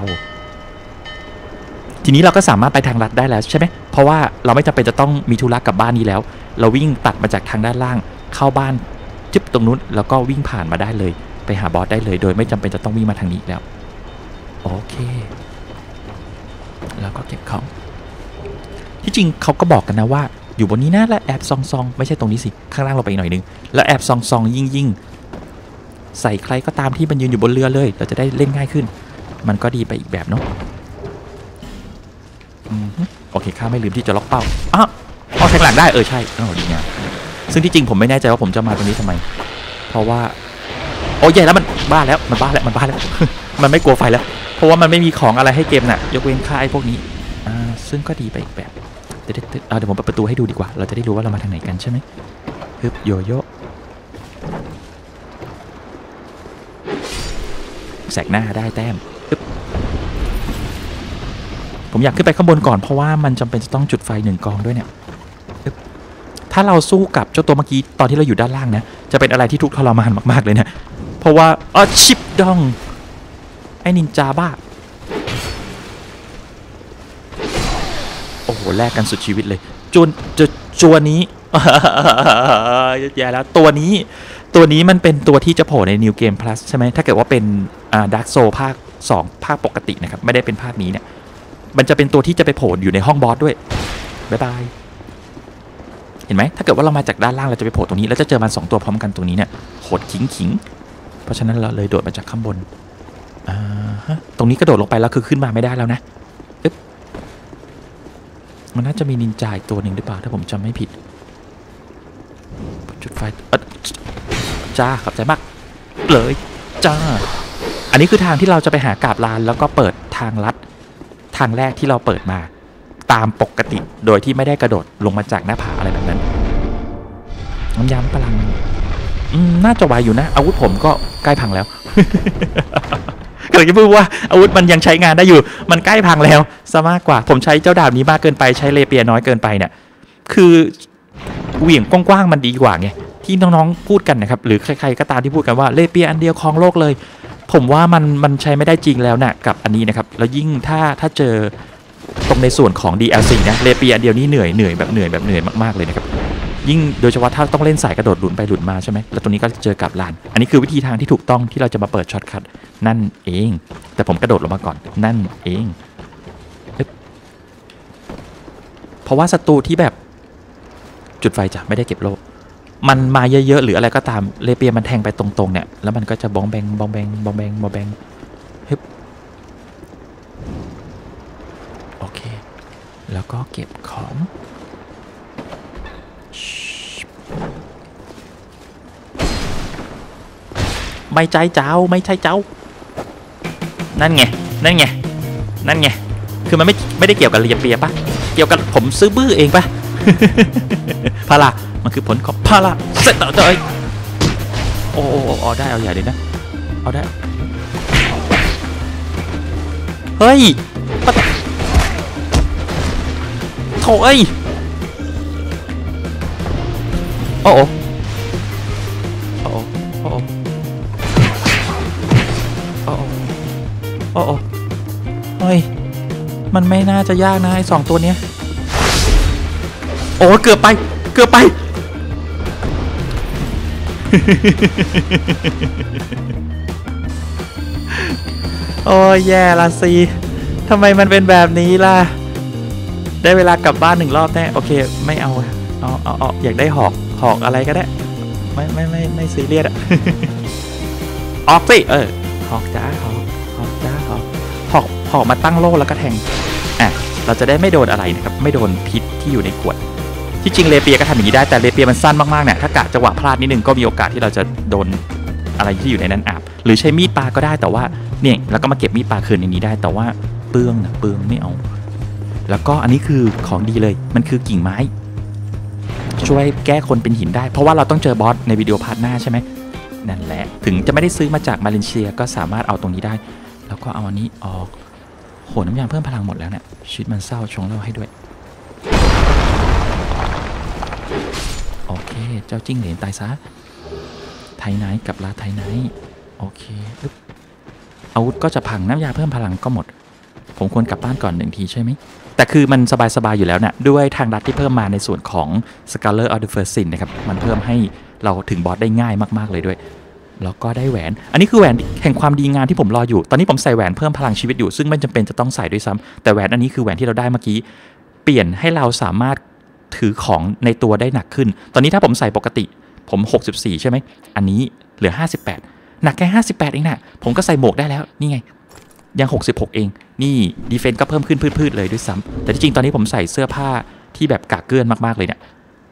ทีนี้เราก็สามารถไปทางลัดได้แล้วใช่ไหมเพราะว่าเราไม่จำเป็นจะต้องมีธุระกับบ้านนี้แล้วเราวิ่งตัดมาจากทางด้านล่างเข้าบ้านจิ๊บตรงนู้นแล้วก็วิ่งผ่านมาได้เลยไปหาบอสได้เลยโดยไม่จำเป็นจะต้องวิ่งมาทางนี้แล้วโอเคแล้วก็เก็บของที่จริงเขาก็บอกกันนะว่าอยู่บนนี้นะและแอบซองไม่ใช่ตรงนี้สิข้างล่างเราไปอีกหน่อยนึงแล้วแอบซองยิ่งใส่ใครก็ตามที่มันยืนอยู่บนเรือเลยเราจะได้เล่นง่ายขึ้นมันก็ดีไปอีกแบบเนาะโอเคข้าไม่ลืมที่จะล็อกเป้าอ้าวแทงหลังได้ใช่ดีงามซึ่งที่จริงผมไม่แน่ใจว่าผมจะมาตรงนี้ทำไมเพราะว่าโอ้ยใหญ่แล้วมันบ้าแล้วมันไม่กลัวไฟแล้วเพราะว่ามันไม่มีของอะไรให้เกมน่ะยกเว้นค่าไอ้พวกนี้ซึ่งก็ดีไปอีกแบบเดี๋ยวผมเปิดประตูให้ดูดีกว่าเราจะได้รู้ว่าเรามาทางไหนกันใช่ไหมฮึบโยโย่แสกหน้าได้แต้มฮึบผมอยากขึ้นไปข้างบนก่อนเพราะว่ามันจำเป็นจะต้องจุดไฟ1 กองด้วยเนี่ยฮึบถ้าเราสู้กับเจ้าตัวเมื่อกี้ตอนที่เราอยู่ด้านล่างนะจะเป็นอะไรที่ทุกข์ทรมานมากๆเลยนะเพราะว่าชิปดองไอ้นินจาบ้าโอ้โหแลกกันสุดชีวิตเลยจวนนี้ แย่แล้วตัวนี้มันเป็นตัวที่จะโผล่ใน New Game Plus ใช่ไหมถ้าเกิดว่าเป็นDark Soul ภาค2ภาคปกตินะครับไม่ได้เป็นภาคนี้เนี่ยมันจะเป็นตัวที่จะไปโผล่อยู่ในห้องบอสด้วยบ๊ายบายเห็นไหมถ้าเกิดว่าเรามาจากด้านล่างเราจะไปโผล่ตรงนี้แล้วจะเจอมัน2ตัวพร้อมกันตรงนี้เนี่ยโหดขิงเพราะฉะนั้นเราเลยโดดมาจากข้างบนตรงนี้กระโดดลงไปแล้วคือขึ้นมาไม่ได้แล้วนะมันน่าจะมีนินจาอีกตัวหนึ่งหรือเปล่าถ้าผมจำไม่ผิดจุดไฟจ้าขอบใจมากเลยจ้าอันนี้คือทางที่เราจะไปหากาบลานแล้วก็เปิดทางลัดทางแรกที่เราเปิดมาตามปกติโดยที่ไม่ได้กระโดดลงมาจากหน้าผาอะไรแบบนั้นน้ำยำพลังน่าจะไหวอยู่นะอาวุธผมก็ใกล้พังแล้ว ก็เลยจะพูดว่าอาวุธมันยังใช้งานได้อยู่มันใกล้พังแล้วซะมากกว่าผมใช้เจ้าดาบนี้มากเกินไปใช้เลเปียน้อยเกินไปเนี่ยคือเหวี่ยงกว้างๆมันดีกว่าไงที่น้องๆพูดกันนะครับหรือใครๆก็ตามที่พูดกันว่าเลเปียอันเดียวครองโลกเลยผมว่ามันใช้ไม่ได้จริงแล้วนะกับอันนี้นะครับแล้วยิ่งถ้าเจอตรงในส่วนของ DLC นะเลเปียอันเดียวนี้เหนื่อยแบบเหนื่อยมากๆเลยนะครับยิ่งโดยเฉพาะถ้าต้องเล่นสายกระโดดหลุนไปหลุนมาใช่ไหมแล้วตรงนี้ก็เจอกับลานอันนี้คือวิธีทางที่ถูกต้องที่เราจะมาเปิดช็อตคัทนั่นเองแต่ผมกระโดดลงมาก่อนนั่นเองเพราะว่าศัตรูที่แบบจุดไฟจะไม่ได้เก็บโลมันมาเยอะๆหรืออะไรก็ตามเลเปียมันแทงไปตรงๆเนี่ยแล้วมันก็จะบองแบงฮึบโอเคแล้วก็เก็บของไม่ใช่เจ้านั่นไงคือมันไม่ได้เกี่ยวกับเลเปียปะเกี่ยวกับผมซื้อบื้อเองปะ พารามันคือผลของพาราเสร็จต่อเลยโอ้ได้เอาใหญ่เลยนะเอาได้เฮ้ยโถ่โอ้เฮ้ยมันไม่น่าจะยากนะไอ้2ตัวเนี้ยโอ้เกือบไปโอ้แย่ละสิทำไมมันเป็นแบบนี้ล่ะได้เวลากลับบ้าน1 รอบแน่โอเคไม่เอาอยากได้หอกอะไรก็ได้ไม่ซีเรียสอะ ออกสิหอกจ้าหอกมาตั้งโล่แล้วก็แทงเราจะได้ไม่โดนอะไรนะครับไม่โดนพิษที่อยู่ในขวดที่จริงเลเปียก็ทำอย่างนี้ได้แต่เลเปียมันสั้นมากๆเนี่ยถ้ากะจังหวะพลาดนิดนึงก็มีโอกาสที่เราจะโดนอะไรที่อยู่ในนั้นอาบหรือใช้มีดปลาก็ได้แต่ว่าเนี่ยแล้วก็มาเก็บมีดปลาคืนอย่างนี้ได้แต่ว่าเปลืองไม่เอาแล้วก็อันนี้คือของดีเลยมันคือกิ่งไม้ช่วยแก้คนเป็นหินได้เพราะว่าเราต้องเจอบอสในวิดีโอพาร์ทหน้าใช่ไหมนั่นแหละถึงจะไม่ได้ซื้อมาจากมาเลเซียก็สามารถเอาตรงนี้ได้แล้วก็เอาอันนี้ออกโหน้ำยาเพิ่มพลังหมดแล้วเนี่ยชีวิตมันเศร้าชงเหล้าให้ด้วยโอเคเจ้าจิ้งเหลนตายซะไทไนท์กับลาไทไนท์โอเคอาวุธก็จะพังน้ำยาเพิ่มพลังก็หมดผมควรกลับบ้านก่อน1 ทีใช่ไหมแต่คือมันสบายๆอยู่แล้วนะด้วยทางลัดที่เพิ่มมาในส่วนของ Scholar of the First Sin นะครับมันเพิ่มให้เราถึงบอสได้ง่ายมากๆเลยด้วยแล้วก็ได้แหวนอันนี้คือแหวนแห่งความดีงามที่ผมรออยู่ตอนนี้ผมใส่แหวนเพิ่มพลังชีวิตอยู่ซึ่งไม่จำเป็นจะต้องใส่ด้วยซ้ำแต่แหวนอันนี้คือแหวนที่เราได้เมื่อกี้เปลี่ยนให้เราสามารถถือของในตัวได้หนักขึ้นตอนนี้ถ้าผมใส่ปกติผม64ใช่ไหมอันนี้เหลือ58หนักแค่58เองนะผมก็ใส่หมวกได้แล้วนี่ไงยัง66เองนี่ดีเฟนส์ก็เพิ่มขึ้นพืดๆเลยด้วยซ้ำแต่ที่จริงตอนนี้ผมใส่เสื้อผ้าที่แบบกากเกื้อนมากๆเลยเนี่ย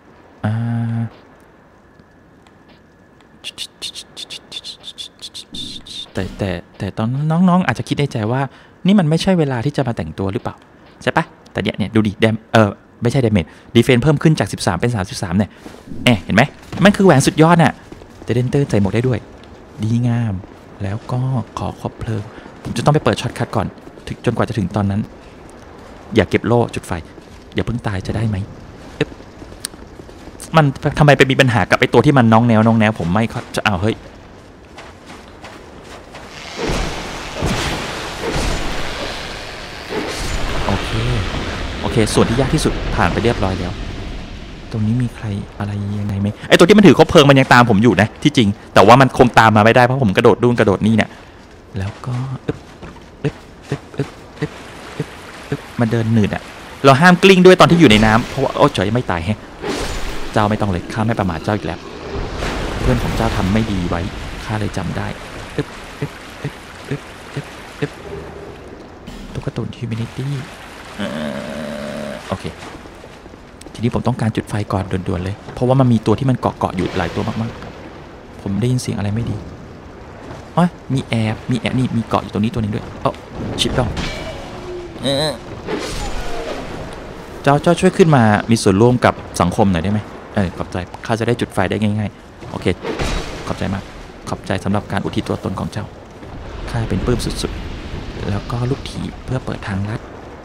แต่ตอนน้องๆอาจจะคิดในใจว่านี่มันไม่ใช่เวลาที่จะมาแต่งตัวหรือเปล่าใช่ปะแต่เนี่ยดูดิไม่ใช่ดาเมจดีเฟนส์เพิ่มขึ้นจาก13เป็น33เนี่ยเห็นไหมมันคือแหวนสุดยอดน่ะจะเดนเตอร์ใส่หมวกได้ด้วยดีงามแล้วก็ขอครบเพลิงผมจะต้องไปเปิดช็อตคัทก่อนจนกว่าจะถึงตอนนั้นอย่าเก็บโล่จุดไฟอย่าเพิ่งตายจะได้ไหมมันทำไมไปมีปัญหากับไอตัวที่มันน้องแนวผมไม่จะเฮ้ยโอเคส่วนที่ยากที่สุดผ่านไปเรียบร้อยแล้วตรงนี้มีใครอะไรยังไงไหมไอตัวที่มันถือคบเพลิงมันยังตามผมอยู่นะที่จริงแต่ว่ามันคงตามมาไม่ได้เพราะผมกระโดดนู่นกระโดดนี่เนี่ยแล้วก็มันเดินหนืดอ่ะเราห้ามกลิ้งด้วยตอนที่อยู่ในน้ำเพราะว่าโอ้เฉยไม่ตายแฮะเจ้าไม่ต้องเลยข้าไม่ประมาทเจ้าอีกแล้วเพื่อนของเจ้าทำไม่ดีไว้ข้าเลยจำได้ตุ๊กตาฮิวแมนิตี้โอเคทีนี้ผมต้องการจุดไฟก่อนด่วนๆเลยเพราะว่ามันมีตัวที่มันเกาะอยู่หลายตัวมากๆผมได้ยินเสียงอะไรไม่ดีอ๋อมีแอบนี่มีเกาะอยู่ตรงนี้ตัวนึงด้วยชิปดองเจ้าช่วยขึ้นมามีส่วนร่วมกับสังคมหน่อยได้ไหมขอบใจข้าจะได้จุดไฟได้ง่ายๆโอเคขอบใจมากขอบใจสำหรับการอุทิศตัวตนของเจ้าข้าเป็นปลื้มสุดๆแล้วก็ลูกถีบเพื่อเปิดทางลัด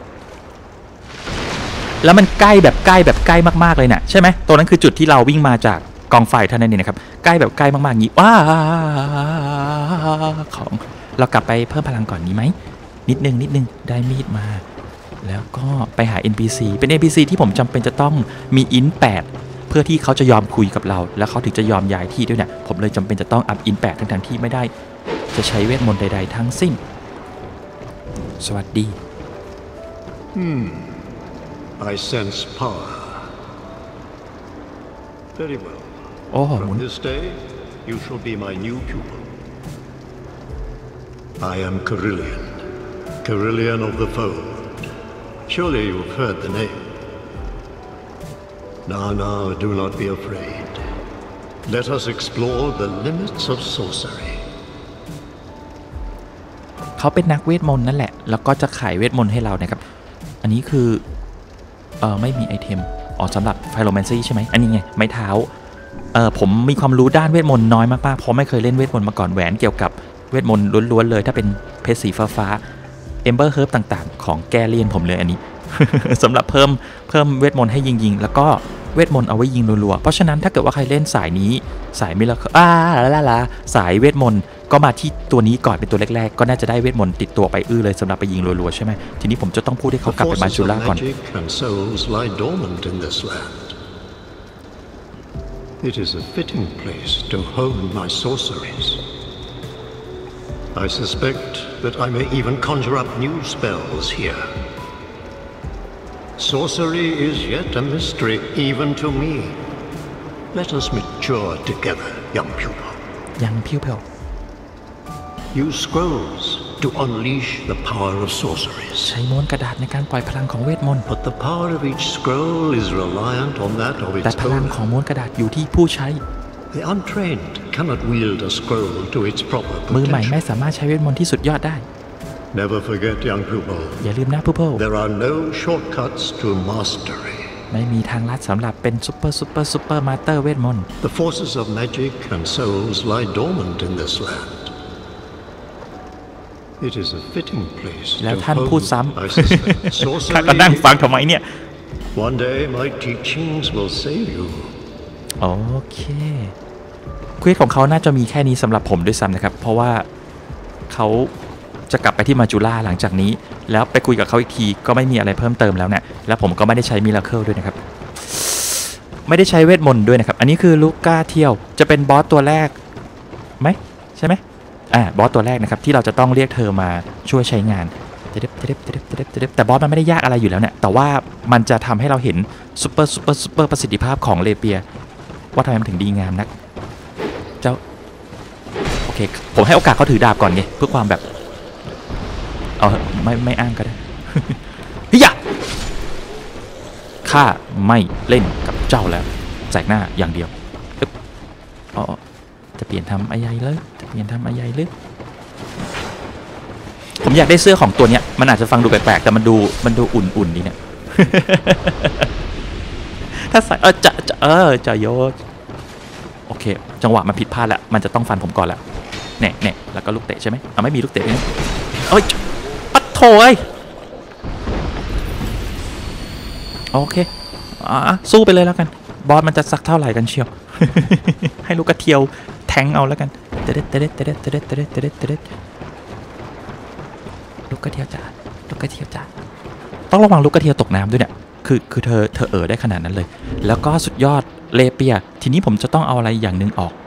แล้วมันใกล้มากๆเลยนะใช่ไหมตัวนั้นคือจุดที่เราวิ่งมาจากกองไฟเท่านั้นเองนะครับใกล้มากๆงี้ว้าของเรากลับไปเพิ่มพลังก่อนนี้ไหมนิดนึงได้มีดมาแล้วก็ไปหา NPC เป็น NPC ที่ผมจำเป็นจะต้องมีอิน8เพื่อที่เขาจะยอมคุยกับเราแล้วเขาถึงจะยอมย้ายที่ด้วยเนี่ยผมเลยจำเป็นจะต้องอัพอิน8ทั้งที่ไม่ได้จะใช้เวทมนต์ใดๆทั้งสิ้นสวัสดี I sense power. Very well. From this day, you shall be my new pupil. I am Carillion of the Fold. Surely you've heard the name. Now, do not be afraid. Let us explore the limits of sorcery. เขาเป็นนักเวทมนต์นั่นแหละแล้วก็จะขายเวทมนต์ให้เรานะครับอันนี้คือไม่มีไอเทมสำหรับไฟโรแมนซี่ใช่ไหมอันนี้ไงไม้เท้าผมมีความรู้ด้านเวทมนต์น้อยมากๆเพราะไม่เคยเล่นเวทมนต์มาก่อนแหวนเกี่ยวกับเวทมนต์ล้วนๆเลยถ้าเป็นเพชรสีฟ้าเอมเบอร์เฮิร์บต่างๆของแกเลียนผมเลยอันนี้ สำหรับเพิ่มเวทมนต์ให้ยิงแล้วก็เวทมนต์เอาไว้ยิงรัวๆเพราะฉะนั้นถ้าเกิดว่าใครเล่นสายนี้สายมิราเคิลสายเวทมนต์ก็มาที่ตัวนี้ก่อนเป็นตัวแรกๆก็น่าจะได้เวทมนต์ติดตัวไปเลยสำหรับไปยิงรัวๆใช่ไหมทีนี้ผมจะต้องพูดให้เขากลับไปมาชูล่าก่อน It is a fitting place to hone my sorceries. I suspect that I may even conjure up new spells here. Sorcery is yet a mystery even to me. Let us mature together, young pupil. Young pupil. Use scrolls to unleash the power of sorceries. ใช้ม้วนกระดาษในการปล่อยพลังของเวทมนต์ But the power of each scroll is reliant on that of its แต่พลังของม้วนกระดาษอยู่ที่ผู้ใช้ The untrained cannot wield a scroll to its proper potential. มือใหม่ไม่สามารถใช้เวทมนต์ที่สุดยอดได้ Never forget, young pupil. อย่าลืมนะ pupil. There are no shortcuts to mastery. ไม่มีทางลัดสำหรับเป็นซุปเปอร์มาสเตอร์เวทมนต์ The forces of magic and souls lie dormant in this land. It is a fitting place แล้ว to ท่านพูด hone, ซ้ I ำ suspect, ข้าก็นั่ง sorcery. ฟังทำไมเนี่ย One day my teachings will save you. โอเคเควสของเขาน่าจะมีแค่นี้สำหรับผมด้วยซ้ำนะครับเพราะว่าเขาจะกลับไปที่มาจูล่าหลังจากนี้แล้วไปคุยกับเขาอีกทีก็ไม่มีอะไรเพิ่มเติมแล้วเนี่ยแล้วผมก็ไม่ได้ใช้มิราเคิลด้วยนะครับไม่ได้ใช้เวทมนต์ด้วยนะครับอันนี้คือลูก้าเที่ยวจะเป็นบอสตัวแรกไหมใช่ไหมบอสตัวแรกนะครับที่เราจะต้องเรียกเธอมาช่วยใช้งานแต่บอสมันไม่ได้ยากอะไรอยู่แล้วเนี่ยแต่ว่ามันจะทำให้เราเห็นซูเปอร์ประสิทธิภาพของเลเปียว่าทำไมมันถึงดีงามนักเจ้าโอเคผมให้โอกาสเขาถือดาบก่อนไงเพื่อความแบบไม่อ้างก็ได้ เฮียข้าไม่เล่นกับเจ้าแล้วแสกหน้าอย่างเดียวจะเปลี่ยนทำอะไรเลยผมอยากได้เสื้อของตัวเนี้ยมันอาจจะฟังดูแปลกๆแต่มันดูอุ่นๆดีเนี่ย ถ้าใส่จะโยโอเคจังหวะมันผิดพลาดแล้วมันจะต้องฟันผมก่อนแล้วเนี่ยแล้วก็ลูกเตะใช่ไหมไม่มีลูกเตะไหมปัดโถยโอเคสู้ไปเลยแล้วกันบอสมันจะสักเท่าไหร่กันเชียว ให้ลูกกระเทียวแทงเอาแล้วกันลูกกระเทียวจ้าต้องระวังลูกกระเทียวตกน้ำด้วยเนี่ยคือเธอได้ขนาดนั้นเลยแล้วก็สุดยอดเลเปียทีนี้ผมจะต้องเอาอะไรอย่างหนึ่งออก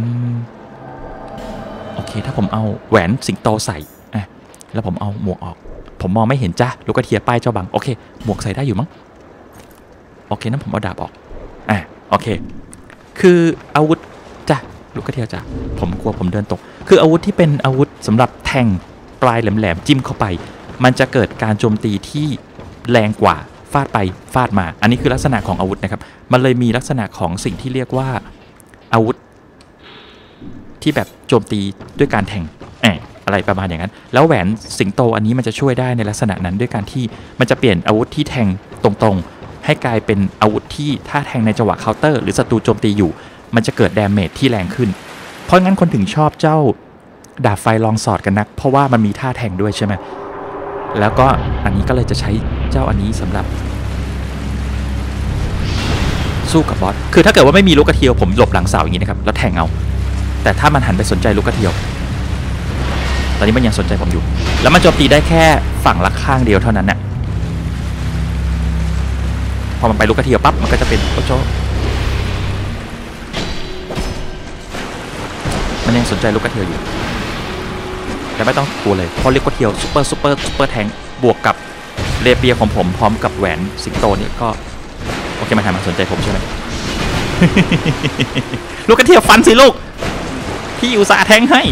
โอเคถ้าผมเอาแหวนสิงโตใส่แล้วผมเอาหมวกออกผมมองไม่เห็นจ้ะลูกกระเทียป้ายเจ้าบังโอเคหมวกใส่ได้อยู่มั้งโอเคนั้นผมเอาดาบออกโอเคคืออาวุธจ้ะลูกกระเทียจ้ะผมกลัวผมเดินตกคืออาวุธที่เป็นอาวุธสำหรับแทงปลายแหลมๆจิ้มเข้าไปมันจะเกิดการโจมตีที่แรงกว่าฟาดไปฟาดมาอันนี้คือลักษณะของอาวุธนะครับมันเลยมีลักษณะของสิ่งที่เรียกว่าอาวุธที่แบบโจมตีด้วยการแทงอะไรประมาณอย่างนั้นแล้วแหวนสิงโตอันนี้มันจะช่วยได้ในลักษณะนั้นด้วยการที่มันจะเปลี่ยนอาวุธที่แทงตรงๆให้กลายเป็นอาวุธที่ถ้าแทงในจังหวะเคาน์เตอร์หรือศัตรูโจมตีอยู่มันจะเกิดดาเมจที่แรงขึ้นเพราะงั้นคนถึงชอบเจ้าดาบไฟลองสอดกันนักเพราะว่ามันมีท่าแทงด้วยใช่ไหมแล้วก็อันนี้ก็เลยจะใช้เจ้าอันนี้สำหรับสู้กับบอสคือถ้าเกิดว่าไม่มีลูกกระเทียวผมหลบหลังเสาอย่างนี้นะครับแล้วแทงเอาแต่ถ้ามันหันไปสนใจลูกกระเทียวตอนนี้มันยังสนใจผมอยู่แล้วมันโจมตีได้แค่ฝั่งละข้างเดียวเท่านั้นน่ะพอมันไปลูกกระเทียวปั๊บมันก็จะเป็นโอโจมันยังสนใจลูกกระเทียวอยู่แต่ไม่ต้องกลัวเลยเพราะลูกกระเทียวซูเปอร์แทงบวกกับเลเปียของผมพร้อมกับแหวนสิงโตเนี่ยก็โอเคมันหันมาสนใจผมใช่ไหม ลูกกระเทียวฟันสิลูกพี่อุตส่าห์แทงให้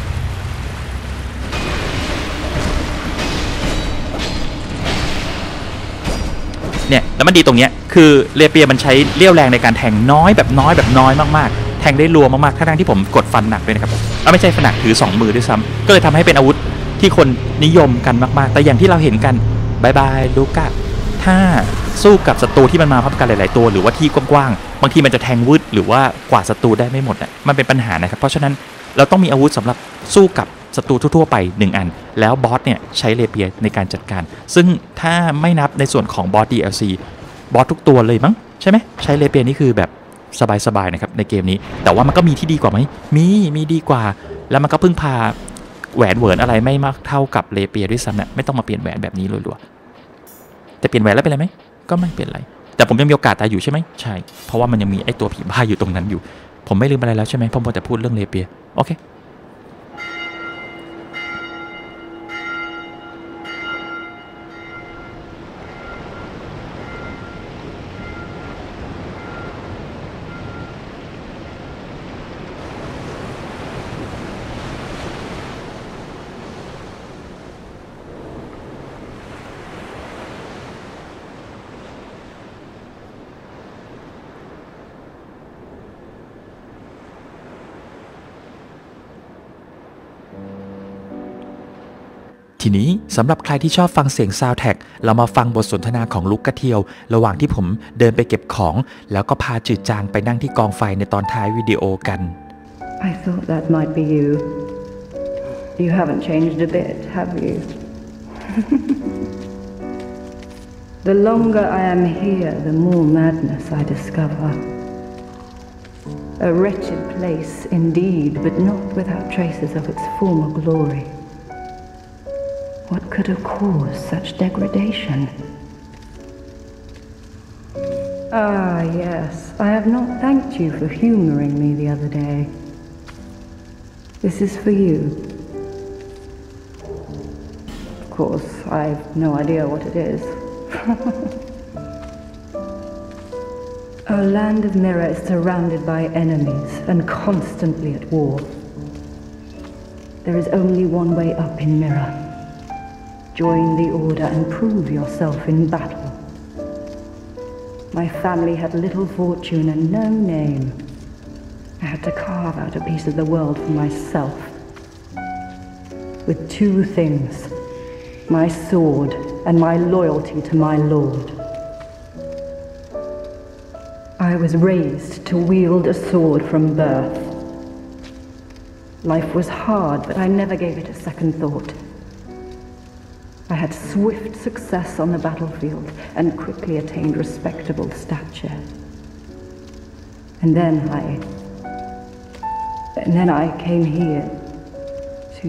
เนี่ยแล้วมันดีตรงเนี้ยคือเลเปียมันใช้เลี้ยวแรงในการแทงน้อยมากๆแทงได้รัวมากๆทั้งที่ผมกดฟันหนักเลยนะครับไม่ใช่ฟันหนักถือ2มือด้วยซ้ำก็เลยทำให้เป็นอาวุธที่คนนิยมกันมากๆแต่อย่างที่เราเห็นกันบายลูก้าถ้าสู้กับศัตรูที่มันมาพร้อมกันหลายๆตัวหรือว่าที่กว้างๆบางทีมันจะแทงวืดหรือว่ากวาดศัตรูได้ไม่หมดมันเป็นปัญหานะครับเพราะฉะนั้นเราต้องมีอาวุธสำหรับสู้กับศัตรูทั่วๆไป1อันแล้วบอสเนี่ยใช้เลเปียในการจัดการซึ่งถ้าไม่นับในส่วนของบอส DLC บอสทุกตัวเลยมั้งใช่ไหมใช้เลเปียนี่คือแบบสบายๆนะครับในเกมนี้แต่ว่ามันก็มีที่ดีกว่าไหมมีดีกว่าแล้วมันก็พึ่งพาแหวนเหวินอะไรไม่มากเท่ากับเลเปียด้วยซ้ำเนี่ยไม่ต้องมาเปลี่ยนแหวนแบบนี้รัวๆแต่เปลี่ยนแหวนแล้วเป็นไรไหมก็ไม่เป็นไรแต่ผมยังมีโอกาสตายอยู่ใช่ไหมใช่เพราะว่ามันยังมีไอ้ตัวผีบ้าอยู่ตรงนั้นอยู่ผมไม่ลืมอะไรแล้วใช่ไหมผมแต่พูดเรื่องเลเปียโอเคทีนี้สำหรับใครที่ชอบฟังเสียงซาวด์แทร็กเรามาฟังบทสนทนาของลูกกระเทียวระหว่างที่ผมเดินไปเก็บของแล้วก็พาจืดจางไปนั่งที่กองไฟในตอนท้ายวิดีโอกัน I thought that might be you. You haven't changed a bit, have you? The longer I am here, the more madness I discover. A wretched place indeed, but not without traces of its former glory. What could have caused such degradation? Ah, yes, I have not thanked you for humoring me the other day. This is for you. Of course, I've no idea what it is. Our land of Mirror is surrounded by enemies and constantly at war. There is only one way up in Mirror. Join the Order and prove yourself in battle. My family had little fortune and no name. I had to carve out a piece of the world for myself. With two things, my sword and my loyalty to my lord. I was raised to wield a sword from birth. Life was hard, but I never gave it a second thought. I had swift success on the battlefield and quickly attained respectable stature. And then I came here to...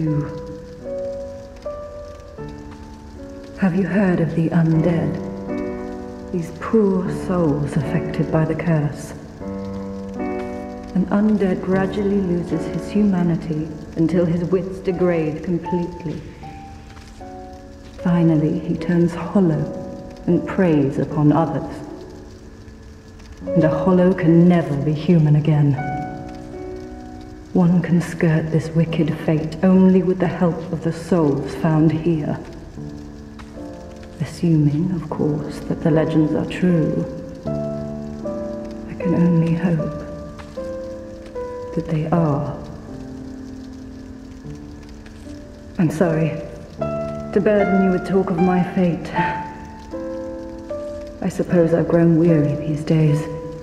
Have you heard of the undead? These poor souls affected by the curse. An undead gradually loses his humanity until his wits degrade completely. Finally, he turns hollow and preys upon others. And a hollow can never be human again. One can skirt this wicked fate only with the help of the souls found here. Assuming, of course, that the legends are true. I can only hope that they are. I'm sorry to burden you with talk of my fate. I suppose I've grown weary these days.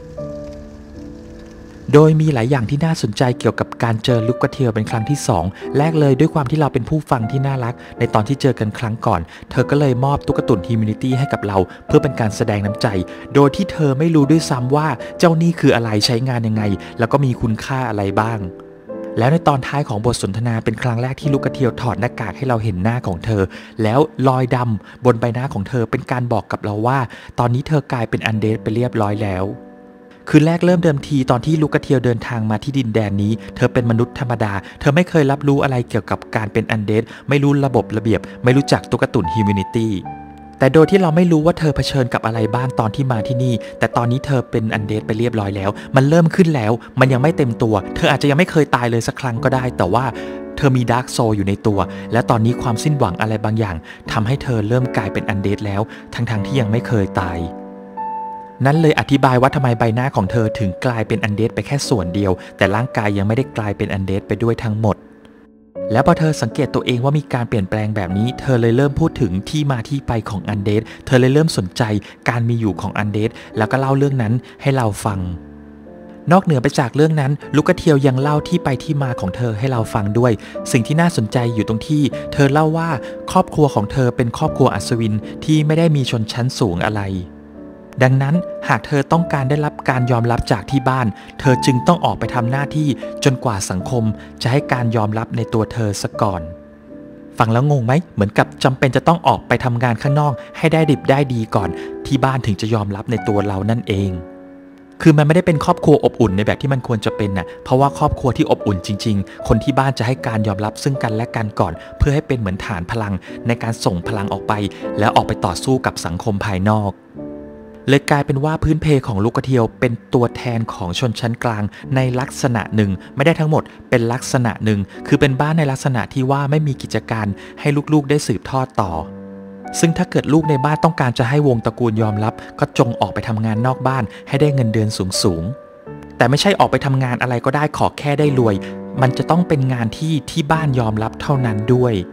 โดยมีหลายอย่างที่น่าสนใจเกี่ยวกับการเจอลูกกระเทียวเป็นครั้งที่2แรกเลยด้วยความที่เราเป็นผู้ฟังที่น่ารักในตอนที่เจอกันครั้งก่อนเธอก็เลยมอบตุ๊กตุ่นฮิวแมนิตี้ให้กับเราเพื่อเป็นการแสดงน้ำใจโดยที่เธอไม่รู้ด้วยซ้ำว่าเจ้านี่คืออะไรใช้งานยังไงแล้วก็มีคุณค่าอะไรบ้างแล้วในตอนท้ายของบทสนทนาเป็นครั้งแรกที่ลูกกระเทียวถอดหน้ากากให้เราเห็นหน้าของเธอแล้วรอยดำบนใบหน้าของเธอเป็นการบอกกับเราว่าตอนนี้เธอกลายเป็นอันเดดไปเรียบร้อยแล้วคือแรกเริ่มเดิมทีตอนที่ลูกกระเทียวเดินทางมาที่ดินแดนนี้เธอเป็นมนุษย์ธรรมดาเธอไม่เคยรับรู้อะไรเกี่ยวกับการเป็นอันเดดไม่รู้ระบบระเบียบไม่รู้จักตุ๊กตุ่นฮิวแมนิตี้แต่โดยที่เราไม่รู้ว่าเธอเผชิญกับอะไรบ้างตอนที่มาที่นี่แต่ตอนนี้เธอเป็นอันเดดไปเรียบร้อยแล้วมันเริ่มขึ้นแล้วมันยังไม่เต็มตัวเธออาจจะยังไม่เคยตายเลยสักครั้งก็ได้แต่ว่าเธอมีดาร์กโซลอยู่ในตัวและตอนนี้ความสิ้นหวังอะไรบางอย่างทำให้เธอเริ่มกลายเป็นอันเดดแล้วทั้งที่ยังไม่เคยตายนั่นเลยอธิบายว่าทำไมใบหน้าของเธอถึงกลายเป็นอันเดดไปแค่ส่วนเดียวแต่ร่างกายยังไม่ได้กลายเป็นอันเดดไปด้วยทั้งหมดแล้วพอเธอสังเกตตัวเองว่ามีการเปลี่ยนแปลงแบบนี้เธอเลยเริ่มพูดถึงที่มาที่ไปของอันเดดเธอเลยเริ่มสนใจการมีอยู่ของอันเดดแล้วก็เล่าเรื่องนั้นให้เราฟังนอกเหนือไปจากเรื่องนั้นลูกกระเทียวยังเล่าที่ไปที่มาของเธอให้เราฟังด้วยสิ่งที่น่าสนใจอยู่ตรงที่เธอเล่าว่าครอบครัวของเธอเป็นครอบครัวอัศวินที่ไม่ได้มีชนชั้นสูงอะไรดังนั้นหากเธอต้องการได้รับการยอมรับจากที่บ้านเธอจึงต้องออกไปทำหน้าที่จนกว่าสังคมจะให้การยอมรับในตัวเธอซะก่อนฟังแล้วงงไหมเหมือนกับจำเป็นจะต้องออกไปทำงานข้างนอกให้ได้ดิบได้ดีก่อนที่บ้านถึงจะยอมรับในตัวเรานั่นเองคือมันไม่ได้เป็นครอบครัวอบอุ่นในแบบที่มันควรจะเป็นน่ะเพราะว่าครอบครัวที่อบอุ่นจริงๆคนที่บ้านจะให้การยอมรับซึ่งกันและกันก่อนเพื่อให้เป็นเหมือนฐานพลังในการส่งพลังออกไปแล้วออกไปต่อสู้กับสังคมภายนอกเลยกลายเป็นว่าพื้นเพของลูกกระเทียวเป็นตัวแทนของชนชั้นกลางในลักษณะหนึ่งไม่ได้ทั้งหมดเป็นลักษณะหนึ่งคือเป็นบ้านในลักษณะที่ว่าไม่มีกิจการให้ลูกๆได้สืบทอดต่อซึ่งถ้าเกิดลูกในบ้านต้องการจะให้วงตระกูลยอมรับก็จงออกไปทำงานนอกบ้านให้ได้เงินเดือนสูงๆแต่ไม่ใช่ออกไปทำงานอะไรก็ได้ขอแค่ได้รวยมันจะต้องเป็นงานที่บ้านยอมรับเท่านั้นด้วย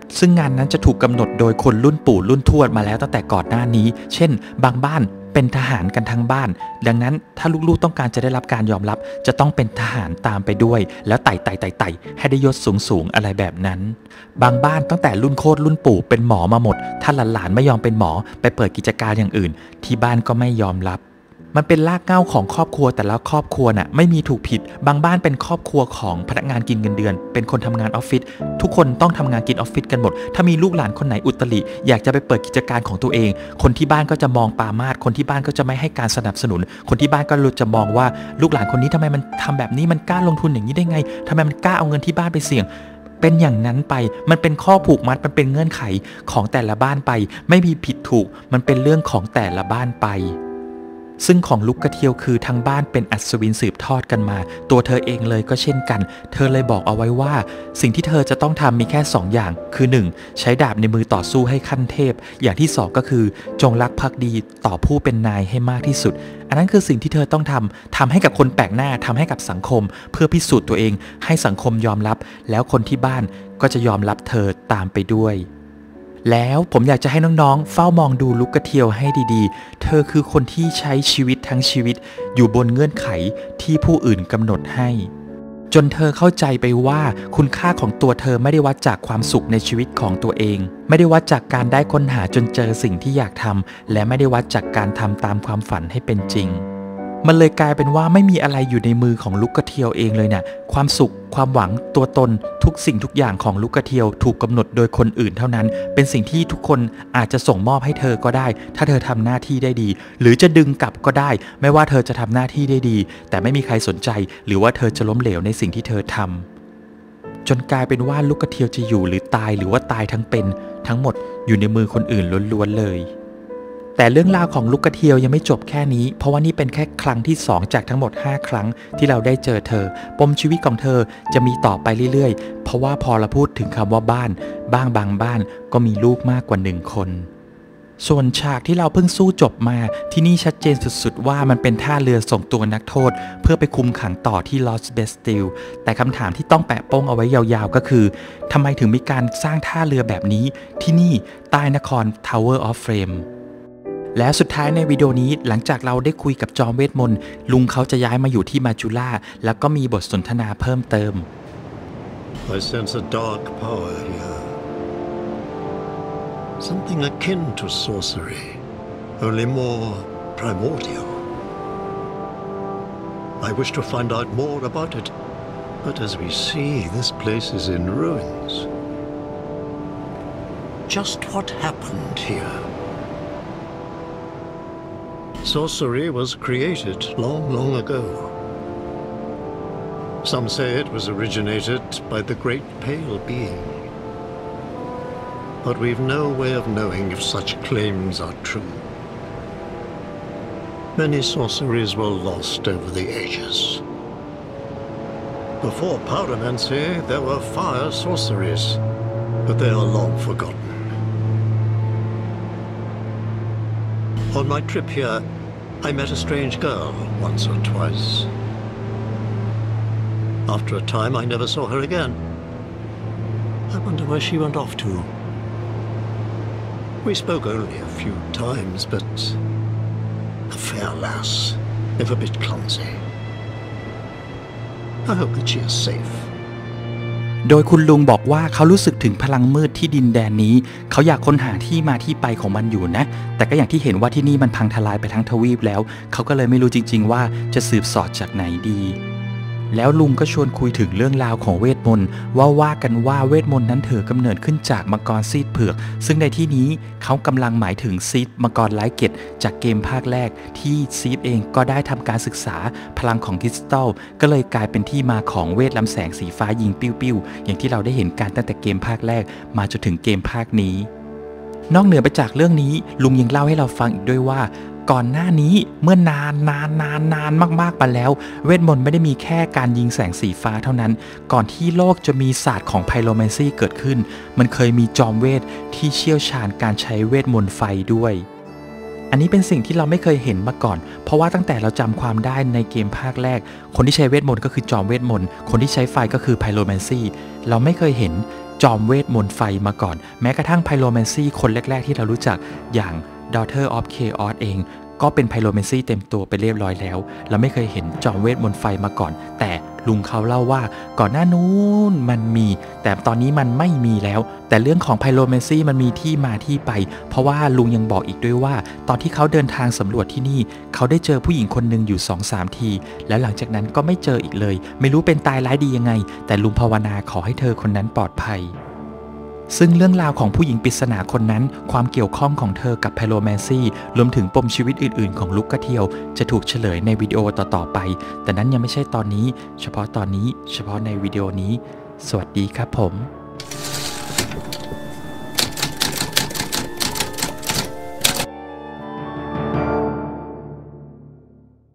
ซึ่งงานนั้นจะถูกกำหนดโดยคนรุ่นปู่รุ่นทวดมาแล้วตั้งแต่ก่อนหน้านี้เช่นบางบ้านเป็นทหารกันทั้งบ้านดังนั้นถ้าลูกๆต้องการจะได้รับการยอมรับจะต้องเป็นทหารตามไปด้วยแล้วไต่ให้ได้ยศสูงอะไรแบบนั้นบางบ้านตั้งแต่รุ่นโคตรรุ่นปู่เป็นหมอมาหมดถ้าหลานๆไม่ยอมเป็นหมอไปเปิดกิจการอย่างอื่นที่บ้านก็ไม่ยอมรับมันเป็นรากเหง้าของครอบครัวแต่ละครอบครัวน่ะไม่มีถูกผิดบางบ้านเป็นครอบครัวของพนักงานกินเงินเดือนเป็นคนทำงานออฟฟิศทุกคนต้องทำงานกินออฟฟิศกันหมดถ้ามีลูกหลานคนไหนอุตริอยากจะไปเปิดกิจการของตัวเองคนที่บ้านก็จะมองปรามาสคนที่บ้านก็จะไม่ให้การสนับสนุนคนที่บ้านก็จะมองว่าลูกหลานคนนี้ทำไมมันทำแบบนี้มันกล้าลงทุนอย่างนี้ได้ไงทำไมมันกล้าเอาเงินที่บ้านไปเสี่ยงเป็นอย่างนั้นไปมันเป็นข้อผูกมัดมันเป็นเงื่อนไขของแต่ละบ้านไปไม่มีผิดถูกมันเป็นเรื่องของแต่ละบ้านไปซึ่งของลูกกระเทียวคือทั้งบ้านเป็นอัศวินสืบทอดกันมาตัวเธอเองเลยก็เช่นกันเธอเลยบอกเอาไว้ว่าสิ่งที่เธอจะต้องทำมีแค่2อย่างคือ1ใช้ดาบในมือต่อสู้ให้ขั้นเทพอย่างที่2ก็คือจงรักภักดีต่อผู้เป็นนายให้มากที่สุดอันนั้นคือสิ่งที่เธอต้องทำให้กับคนแปลกหน้าทำให้กับสังคมเพื่อพิสูจน์ตัวเองให้สังคมยอมรับแล้วคนที่บ้านก็จะยอมรับเธอตามไปด้วยแล้วผมอยากจะให้น้องๆเฝ้ามองดูลูกกระเทียวให้ดีๆเธอคือคนที่ใช้ชีวิตทั้งชีวิตอยู่บนเงื่อนไขที่ผู้อื่นกำหนดให้จนเธอเข้าใจไปว่าคุณค่าของตัวเธอไม่ได้วัดจากความสุขในชีวิตของตัวเองไม่ได้วัดจากการได้ค้นหาจนเจอสิ่งที่อยากทำและไม่ได้วัดจากการทำตามความฝันให้เป็นจริงมันเลยกลายเป็นว่าไม่มีอะไรอยู่ในมือของลูกกระเทียวเองเลยเนี่ยความสุขความหวังตัวตนทุกสิ่งทุกอย่างของลูกกระเทียวถูกกำหนดโดยคนอื่นเท่านั้นเป็นสิ่งที่ทุกคนอาจจะส่งมอบให้เธอก็ได้ถ้าเธอทำหน้าที่ได้ดีหรือจะดึงกลับก็ได้ไม่ว่าเธอจะทำหน้าที่ได้ดีแต่ไม่มีใครสนใจหรือว่าเธอจะล้มเหลวในสิ่งที่เธอทำจนกลายเป็นว่าลูกกระเทียวจะอยู่หรือตายหรือว่าตายทั้งเป็นทั้งหมดอยู่ในมือคนอื่นล้วนๆเลยแต่เรื่องราวของลูกกระเทียวยังไม่จบแค่นี้เพราะว่านี่เป็นแค่ครั้งที่2จากทั้งหมด5ครั้งที่เราได้เจอเธอปมชีวิตของเธอจะมีต่อไปเรื่อยๆเพราะว่าพอเราพูดถึงคำว่าบ้านบางบ้านก็มีลูกมากกว่า1คนส่วนฉากที่เราเพิ่งสู้จบมาที่นี่ชัดเจนสุดๆว่ามันเป็นท่าเรือส่งตัวนักโทษเพื่อไปคุมขังต่อที่ Lost Bastille แต่คำถามที่ต้องแปะโป้งเอาไว้ยาวๆก็คือทำไมถึงมีการสร้างท่าเรือแบบนี้ที่นี่ใต้นคร Tower of Flameและสุดท้ายในวิดีโอนี้หลังจากเราได้คุยกับจอมเวทมนต์ลุงเขาจะย้ายมาอยู่ที่มาจูล่าแล้วก็มีบทสนทนาเพิ่มเติม I sense a dark power here. Something akin to sorcery, only more primordial. I wish to find out more about it, but as we see, this place is in ruins. Just what happened here? Sorcery was created long ago. Some say it was originated by the Great Pale Being. But we've no way of knowing if such claims are true. Many sorceries were lost over the ages. Before pyromancy, there were fire sorceries, but they are long forgotten. On my trip here, I met a strange girl once or twice. After a time, I never saw her again. I wonder where she went off to. We spoke only a few times, but a fair lass, if a bit clumsy. I hope that she is safe. โดยคุณลุงบอกว่าเขารู้สึกถึงพลังมืดที่ดินแดนนี้เขาอยากค้นหาที่มาที่ไปของมันอยู่นะแต่ก็อย่างที่เห็นว่าที่นี่มันพังทลายไปทั้งทวีปแล้วเขาก็เลยไม่รู้จริงๆว่าจะสืบสอดจากไหนดีแล้วลุงก็ชวนคุยถึงเรื่องราวของเวทมนต์ว่ากันว่าเวทมนต์นั้นถือกำเนิดขึ้นจากมังกรซีดเผือกซึ่งในที่นี้เขากำลังหมายถึงซีดมังกรไร้เกตจากเกมภาคแรกที่ซีดเองก็ได้ทำการศึกษาพลังของคริสตัลก็เลยกลายเป็นที่มาของเวทลำแสงสีฟ้ายิงปิ้วๆอย่างที่เราได้เห็นการตั้งแต่เกมภาคแรกมาจนถึงเกมภาคนี้นอกเหนือไปจากเรื่องนี้ลุงยังเล่าให้เราฟังอีกด้วยว่าก่อนหน้านี้เมื่อนานมากๆมาแล้วเวทมนต์ไม่ได้มีแค่การยิงแสงสีฟ้าเท่านั้นก่อนที่โลกจะมีศาสตร์ของไพโรแมนซีเกิดขึ้นมันเคยมีจอมเวทที่เชี่ยวชาญการใช้เวทมนต์ไฟด้วยอันนี้เป็นสิ่งที่เราไม่เคยเห็นมาก่อนเพราะว่าตั้งแต่เราจำความได้ในเกมภาคแรกคนที่ใช้เวทมนต์ก็คือจอมเวทมนต์คนที่ใช้ไฟก็คือไพโรแมนซีเราไม่เคยเห็นจอมเวทมนต์ไฟมาก่อนแม้กระทั่งไพโรแมนซีคนแรกๆที่เรารู้จักอย่าง Daughter of Chaos เองก็เป็นไพโรแมนซีเต็มตัวไปเรียบร้อยแล้วเราไม่เคยเห็นจอมเวทมนต์ไฟมาก่อนแต่ลุงเขาเล่าว่าก่อนหน้านู้นมันมีแต่ตอนนี้มันไม่มีแล้วแต่เรื่องของไพโรแมนซีมันมีที่มาที่ไปเพราะว่าลุงยังบอกอีกด้วยว่าตอนที่เขาเดินทางสำรวจที่นี่เขาได้เจอผู้หญิงคนหนึ่งอยู่ 2-3 ทีแล้วหลังจากนั้นก็ไม่เจออีกเลยไม่รู้เป็นตายร้ายดียังไงแต่ลุงภาวนาขอให้เธอคนนั้นปลอดภัยซึ่งเรื่องราวของผู้หญิงปริศนาคนนั้นความเกี่ยวข้องของเธอกับไพโรแมนซีรวมถึงปมชีวิตอื่นๆของลูกกระเทียวจะถูกเฉลยในวิดีโอต่อๆไปแต่นั้นยังไม่ใช่ตอนนี้เฉพาะตอนนี้เฉพาะในวิดีโอนี้สวัสดีครับผม